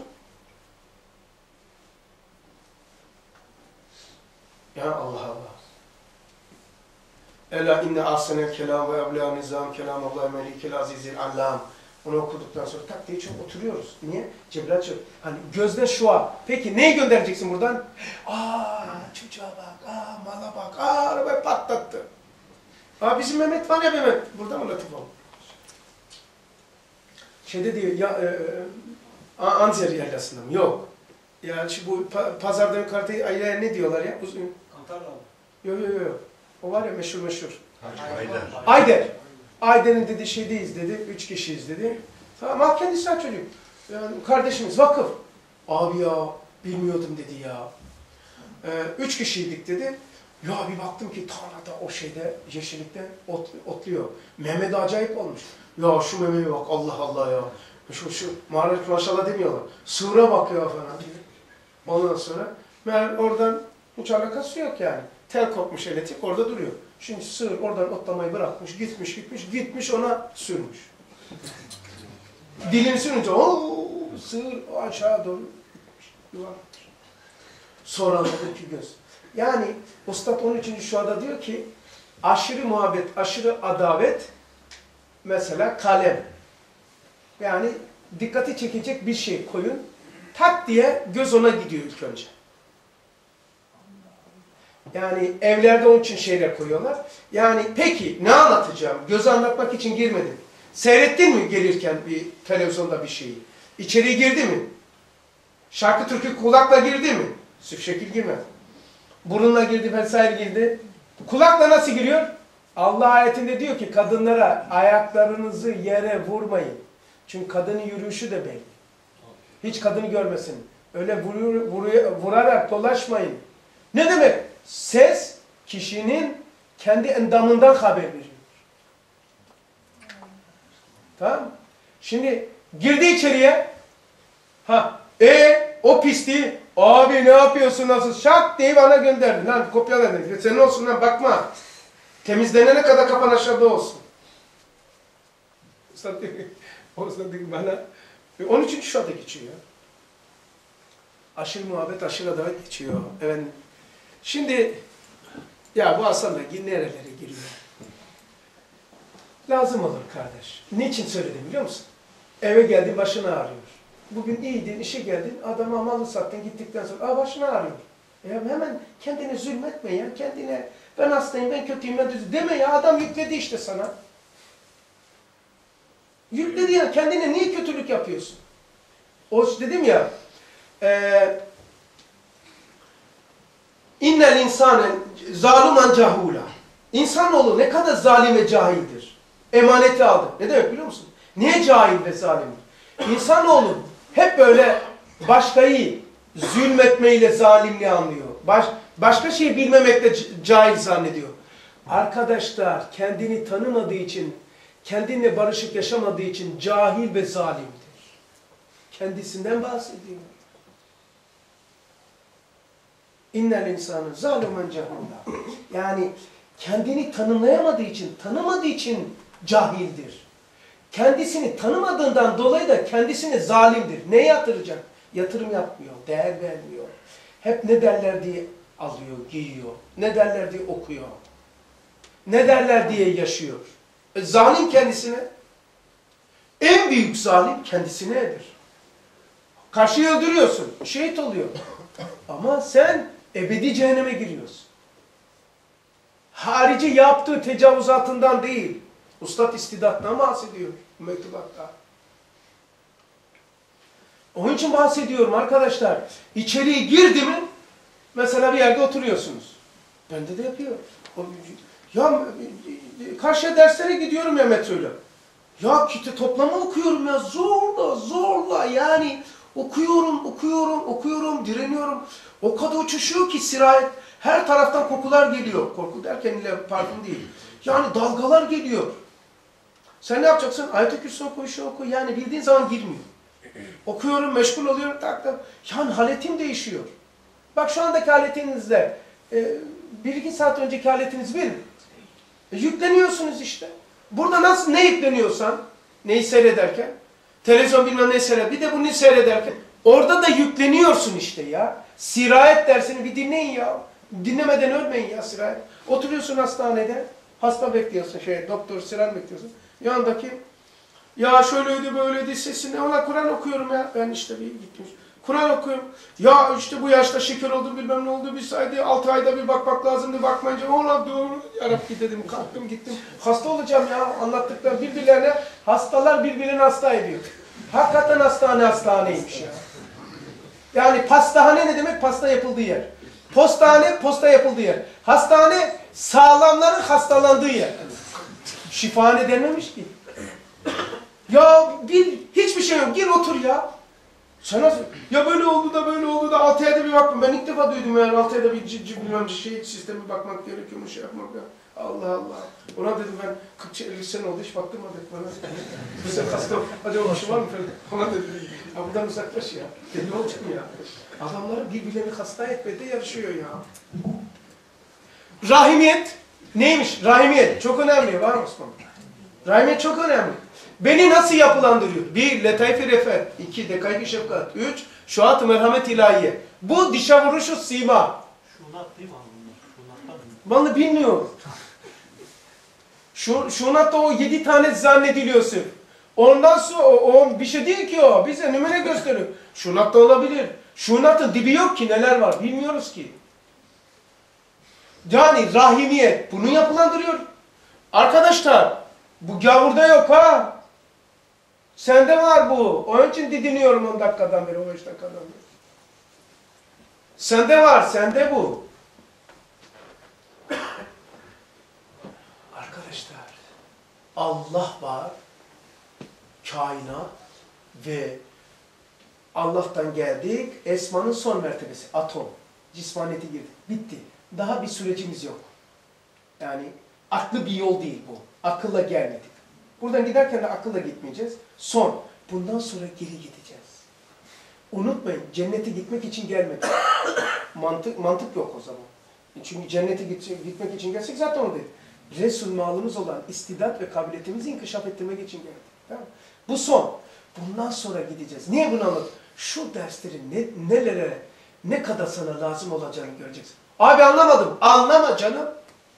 Ya Allah Allah. Ela inne ahsenel kelam ve ebla nizam kelam Allah melikil azizil allam. Onu okuduktan sonra tak diye çok oturuyoruz. Niye? Cebrail çök. Hani gözde şu an. Peki neyi göndereceksin buradan? Aa çocuğa bak, aa mala bak, aa arabayı patlattı. Aa bizim Mehmet var ya Mehmet. Burada mı Latif oğlum? Şeyde diyor ya e, Anzer yaylasında mı? Yok. Yani şu bu pa pazarda yukarıda aileye ne diyorlar ya? Uzun. Antalya mı? Yok yok yok. O var ya meşhur meşhur. Ayder. Ayder. Ayder'in dedi şeydeyiz dedi. Üç kişiyiz dedi. Tamam ama kendisi çocuk. Yani kardeşimiz vakıf. Abi ya bilmiyordum dedi ya. Ee, üç kişiydik dedi. Ya bir baktım ki tarlada o şeyde yeşillikte ot, otluyor. Mehmet acayip olmuş. Ya şu Mehmet'e bak Allah Allah ya. Şu şu mağaret maşallah demiyorlar. Sığıra bakıyor falan diye. Ondan sonra meğer oradan hiç alakası yok yani. Tel kopmuş elektrik orada duruyor. Şimdi sığır oradan otlamayı bırakmış, gitmiş gitmiş, gitmiş ona sürmüş. Dilini sürünce ooo sığır aşağı doğru gitmiş. Yuvarlaktır. Sonra ki göz. Yani Ustad onun için şu anda diyor ki aşırı muhabbet, aşırı adavet mesela kalem. Yani dikkati çekecek bir şey koyun. Tak diye göz ona gidiyor ilk önce. Yani evlerde onun için şeyler koyuyorlar. Yani peki ne anlatacağım? Gözü anlatmak için girmedim. Seyrettin mi gelirken bir televizyonda bir şeyi? İçeriye girdi mi? Şarkı türkü kulakla girdi mi? Süf şekil girmedi. Burunla girdi, vesaire girdi. Kulakla nasıl giriyor? Allah ayetinde diyor ki kadınlara ayaklarınızı yere vurmayın. Çünkü kadının yürüyüşü de belli. Hiç kadını görmesin. Öyle vuruyor, vuruyor, vurarak dolaşmayın. Ne demek? Ses kişinin kendi endamından haber veriyor. Tamam mı? Şimdi girdi içeriye. Ha, e o pisliği abi ne yapıyorsun nasıl? Şak diye bana gönderdi. Lan kopyaladın. Senin olsun lan bakma. Temizlenene kadar kafan aşağıda olsun. Usta diyor, Usta diyor bana. Onun için şu anda geçiyor ya. Aşırı muhabbet, aşırı adalet geçiyor. Evet. Şimdi ya bu aslında nerelere giriyor? Lazım olur kardeş. Niçin söyledim biliyor musun? Eve geldin başını ağrıyor. Bugün iyiydin, işe geldin, adama malı sattın gittikten sonra aa başını ağrıyor. E hemen kendine zulmetme ya, kendine ben hastayım, ben kötüyüm, ben düzgün deme ya, adam yükledi işte sana. Yükledi ya, kendine niye kötülük yapıyorsun? O dedim ya, e, İnnel insane zaluman cahula. İnsanoğlu ne kadar zalim ve cahildir. Emaneti aldı. Ne demek biliyor musun? Niye cahil ve zalimdir? İnsanoğlu hep böyle başkayı zulmetmeyle zalimliği anlıyor. Baş, başka şeyi bilmemekle cahil zannediyor. Arkadaşlar kendini tanımadığı için, kendinle barışık yaşamadığı için cahil ve zalimdir. Kendisinden bahsediyor. İnnel insanı zalumen cahula. Yani kendini tanımlayamadığı için, tanımadığı için cahildir. Kendisini tanımadığından dolayı da kendisine zalimdir. Ne yatıracak? Yatırım yapmıyor, değer vermiyor. Hep ne derler diye alıyor, giyiyor. Ne derler diye okuyor. Ne derler diye yaşıyor. E, zalim kendisine. En büyük zalim kendisinedir. Karşıyı öldürüyorsun, şehit oluyor. Ama sen ebedi cehenneme giriyorsun. Harici yaptığı tecavüzatından değil, Ustad istidattan bahsediyor mektubatta. Onun için bahsediyorum arkadaşlar. İçeriye girdi mi Mesela bir yerde oturuyorsunuz. Bende de yapıyor. O, ya karşıya derslere gidiyorum ya metroyla. Ya kitap toplama okuyorum ya zorla zorla yani okuyorum okuyorum okuyorum direniyorum. O kadar uçuşuyor ki sirayet her taraftan kokular geliyor. Korku derken ile parfüm değil. Yani dalgalar geliyor. Sen ne yapacaksın? Ayet-i Kürsi oku, şu oku. Yani bildiğin zaman girmiyor. Okuyorum, meşgul oluyorum. Tak tak. Yani haletim değişiyor. Bak şu andaki haletinizle e, bir iki saat önceki haletiniz bir mi? E, yükleniyorsunuz işte. Burada nasıl ne yükleniyorsan, neyi seyrederken, televizyon bilmem ne seyreder, bir de bunu seyrederken, orada da yükleniyorsun işte ya. Sirayet dersini bir dinleyin ya. Dinlemeden ölmeyin ya sirayet. Oturuyorsun hastanede, hasta bekliyorsun, şey, doktor sıran bekliyorsun. Yanındaki, ya şöyleydi böyleydi sesini, ona Kur'an okuyorum ya. Ben işte bir gittim. Kur'an okuyorum. Ya işte bu yaşta şeker oldu bilmem ne oldu bir saydı. Altı ayda bir bakmak lazımdı bakmayınca ona doğru yarabbi dedim kalktım gittim. Hasta olacağım ya anlattıklarım birbirlerine hastalar birbirini hasta ediyor. Hakikaten hastane hastaneymiş ya. Yani pastahane ne demek? Pasta yapıldığı yer. Postane posta yapıldığı yer. Hastane sağlamların hastalandığı yer. Şifahane denmemiş ki. Ya bir hiçbir şey yok. Gir otur ya. Sen nasıl? Ya böyle oldu da böyle oldu da altı ayda bir baktım. Ben ilk defa duydum yani altı ayda bir cid cid bilmem şey sistemi bakmak gerekiyormuş şey yapmak ya. Allah Allah. Ona dedim ben kırk elli sene oldu hiç baktırmadık bana. Sen hasta acaba bir şey var mı falan. Ona dedim. Ya buradan uzaklaş ya. Deli olacak mı ya? Adamlar birbirlerini hasta etmede yarışıyor ya. Rahimiyet neymiş? Rahimiyet çok önemli. Var mı Osman? Rahimiyet çok önemli. Beni nasıl yapılandırıyor? Bir, letayf-i refet. İki, dekayk-i şefkat. Üç, şuat-ı merhamet ilahiye. Bu dişe vuruşu sima. Şunat değil mi abi bunlar? Şunatlar mı? Vallahi bilmiyorum. Şu, şunatta o yedi tane zannediliyorsun. Ondan sonra o, o bir şey değil ki o. Bize numune gösteriyor. Şunatta olabilir. Şunatın dibi yok ki neler var. Bilmiyoruz ki. Yani rahimiyet bunu yapılandırıyor. Arkadaşlar bu gavurda yok ha. Sende var bu. Onun için didiniyorum on dakikadan beri, on beş dakikadan beri. Sende var, sende bu. Arkadaşlar, Allah var, kainat ve Allah'tan geldik, esmanın son mertebesi, atom. Cismaniyete girdik, bitti. Daha bir sürecimiz yok. Yani aklı bir yol değil bu. Akılla gelmedik. Buradan giderken de akılla gitmeyeceğiz. Son. Bundan sonra geri gideceğiz. Unutmayın, cennete gitmek için gelmedik. mantık mantık yok o zaman. Çünkü cennete gitmek için gelsek zaten oradayız. Resul malımız olan istidat ve kabiliyetimizi inkişaf ettirmek için geldik. Tamam mı? Bu son. Bundan sonra gideceğiz. Niye bunu anlat? Şu derslerin ne, nelere, ne kadar sana lazım olacağını göreceksin. Abi anlamadım. Anlama canım.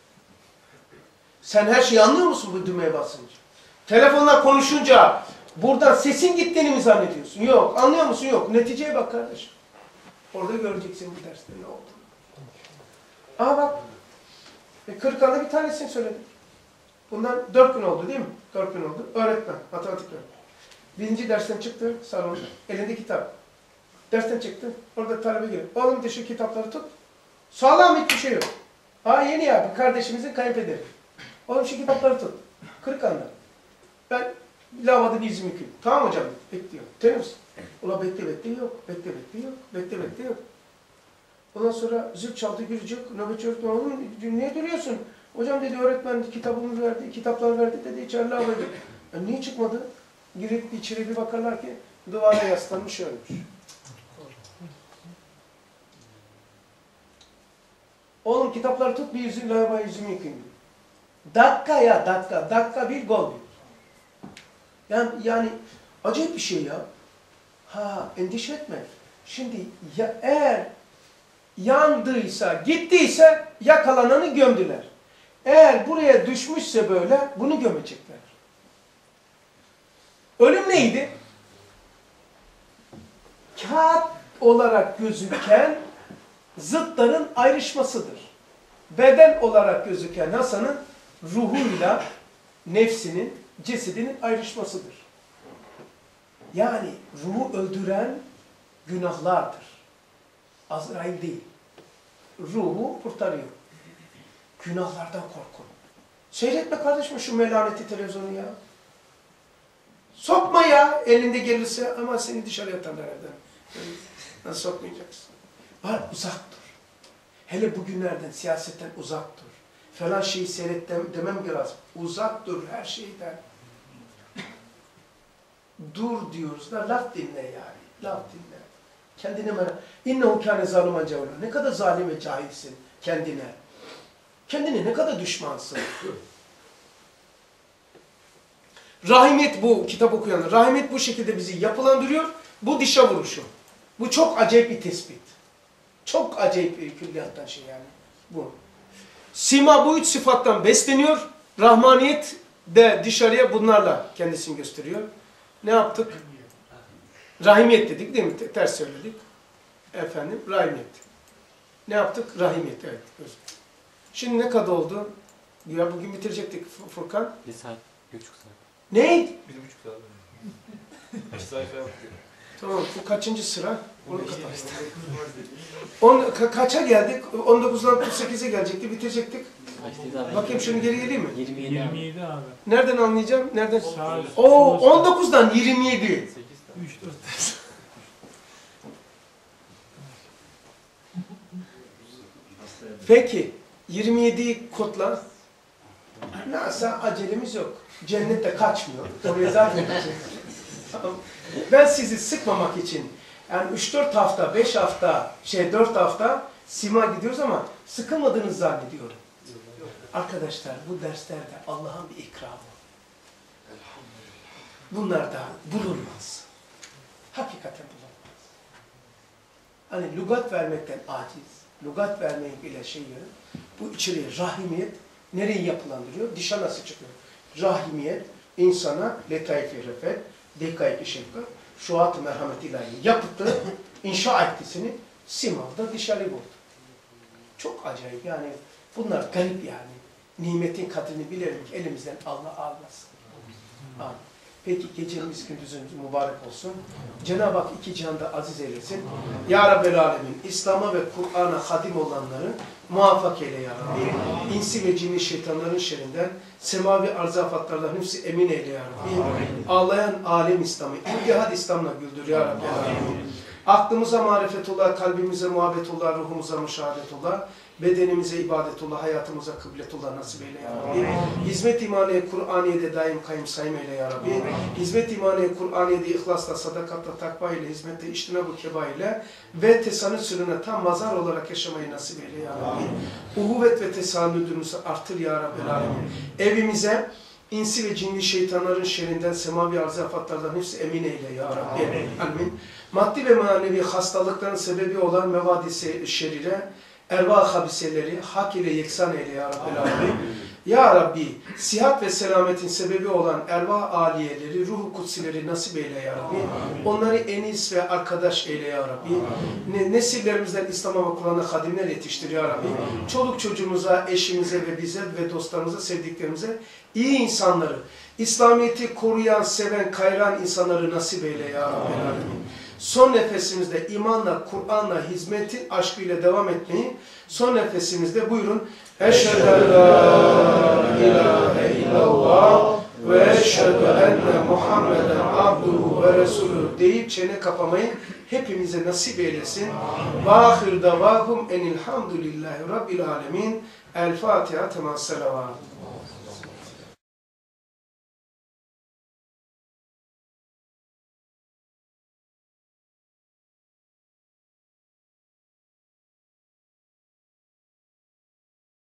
Sen her şeyi anlıyor musun bu düğmeye basınca? Telefonla konuşunca buradan sesin gittiğini mi zannediyorsun? Yok. Anlıyor musun? Yok. Neticeye bak kardeşim. Orada göreceksin bu derste ne olduğunu. Aa bak. E, kırk bir tanesini söyledim. Bundan dört gün oldu değil mi? Dört gün oldu. Öğretmen. Matematik öğretmen. Birinci dersten çıktı salonda. Elinde kitap. Dersten çıktı. Orada talebe geliyor. Oğlum de şu kitapları tut. Sağlam hiçbir şey yok. Aa yeni ya. Bu kardeşimizin kayınpederi. Oğlum şu kitapları tut. Kırk anda. Ben lavada bir izimi yıkayım. Tamam hocam. Bekliyorum. Tanıyor musun? Ulan bekle bekle yok. Bekle bekle yok. Bekle bekle yok. Ondan sonra zil çaldı girecek. Nöbetçi öğretmen oğlum niye duruyorsun? Hocam dedi öğretmen kitabımı verdi. Kitaplar verdi dedi. İçeri lavada. E, niye çıkmadı? Girip içeri bir bakarlar ki duvara yaslanmış ölmüş. Oğlum kitapları tut bir yüzüm lavaya yüzümü yıkayayım. Dakika ya dakika. Dakika bir gol bir. Yani, yani acayip bir şey ya. Ha endişe etme. Şimdi ya eğer yandıysa, gittiyse yakalananı gömdüler. Eğer buraya düşmüşse böyle bunu gömecekler. Ölüm neydi? Kağıt olarak gözüken zıtların ayrışmasıdır. Beden olarak gözüken Hasan'ın ruhuyla nefsinin, cesedinin ayrışmasıdır. Yani ruhu öldüren günahlardır. Azrail değil. ruhu kurtarıyor. Günahlardan korkun. Seyretme kardeşim şu melaneti televizyonu ya. Sokma ya elinde gelirse ama seni dışarı atarlar evden. Nasıl sokmayacaksın? Var uzak dur. Hele bugünlerden, siyasetten uzak dur. Falan şeyi seyret demem lazım. Uzak dur her şeyden. Dur diyoruz da laf dinle yani. Laf dinle. Kendine merak. İnnehu kâne zâlumen cehûlâ. Ne kadar zalim ve cahilsin kendine. Kendine ne kadar düşmansın. Rahimiyet bu, kitap okuyanlar. Rahimiyet bu şekilde bizi yapılandırıyor. Bu dışa vuruşu. Bu çok acayip bir tespit. Çok acayip bir külliyattan şey yani. Bu. Sima bu üç sıfattan besleniyor. Rahmaniyet de dışarıya bunlarla kendisini gösteriyor. Ne yaptık? Rahimiyet dedik değil mi? Ters söyledik. Efendim, rahimiyet. Ne yaptık? Rahimiyet, evet. Şimdi ne kadar oldu? Ya bugün bitirecektik Furkan. Bir saat, bir buçuk saat. Ne? Bir buçuk saat. Kaç sayfa yaptık? Tamam, bu kaçıncı sıra? Onu kapat. On, ka kaça geldik? on dokuzdan otuz sekize gelecekti, bitirecektik. Kaçtıydı abi? Bakayım şunu geri geleyim mi? yirmi yedi abi. yirmi yedi abi. Nereden anlayacağım? Nereden? Sağ üst. Oo, on dokuzdan yirmi yedi. sekiz tane. üç dört. Peki, yirmi yediyi kodla. Nasıl acelemiz yok. Cennette kaçmıyor. Oraya zaten Tamam. Ben sizi sıkmamak için yani üç dört hafta, beş hafta, şey dört hafta sima gidiyoruz ama sıkılmadığınızı zannediyorum. Arkadaşlar bu derslerde Allah'ın bir ikramı. Bunlar da bulunmaz. Hakikaten bulunmaz. Hani lügat vermekten aciz, lügat vermeyi bile şey yiyorum. Bu içeriye rahimiyet nereyi yapılandırıyor? Dışa nasıl çıkıyor? Rahimiyet insana letaif-i refet, dekayk-i şefkat, şuat-ı merhamet ilahi yapıttı, inşa ettisini simavda dışarı vurdu. Çok acayip yani. Bunlar garip yani. Nimetin kadrini bilelim ki elimizden Allah almasın. Amin. Peki gecemiz gündüzümüz mübarek olsun. Cenab-ı Hak iki cihanda aziz eylesin. Ya Rabbel Alemin, İslam'a ve Kur'an'a hadim olanları muvaffak eyle ya Rabbi. İnsi ve cinli şeytanların şerrinden, semavi arzafatlardan hepsi emin eyle ya Rabbi. Ağlayan alem İslam'ı, İttihad İslam'la güldür ya Rabbel Alemin. Aklımıza marifetullah, kalbimize muhabbetullah, ruhumuza müşahadetullah, bedenimize ibadetullah, hayatımıza kıbletullah nasip eyle ya Rabbi. Hizmet imaniye Kur'aniye'de daim kayım sayım eyle ya Rabbi. Hizmet imaniye Kur'aniye'de ihlasla, sadakatla, takva ile, hizmette iştina bu keba ile ve tesanüt sürüne tam mazar olarak yaşamayı nasip eyle ya Rabbi. Uhuvvet ve tesanüdümüzü artır ya Rabbi Alemin. Evimize İnsi ve cinli şeytanların şerrinden, semavi arzafatlardan hepsi emin eyle ya Rabbi. Amin. Maddi ve manevi hastalıkların sebebi olan mevadisi şerire, erva habiseleri hak ile yeksan eyle ya Rabbi Alemin. Ya Rabbi, sihat ve selametin sebebi olan erva aliyeleri, ruh-u kutsileri nasip eyle ya Rabbi. Onları enis ve arkadaş eyle ya Rabbi. Ne, nesillerimizden İslam'a ve Kur'an'a hadimler yetiştir ya Rabbi. Çoluk çocuğumuza, eşimize ve bize ve dostlarımıza, sevdiklerimize iyi insanları, İslamiyet'i koruyan, seven, kayran insanları nasip eyle ya Rabbi Alemin. Son nefesimizde imanla, Kur'an'la, hizmetin aşkıyla devam etmeyi, son nefesimizde buyurun. Eşhedü en la ilahe illallah ve eşhedü enne Muhammeden abduhu ve resulü deyip çene kapamayı hepimize nasip eylesin. Ve ahir davahum enilhamdülillahi rabbil alemin. El Fatiha temas selavat.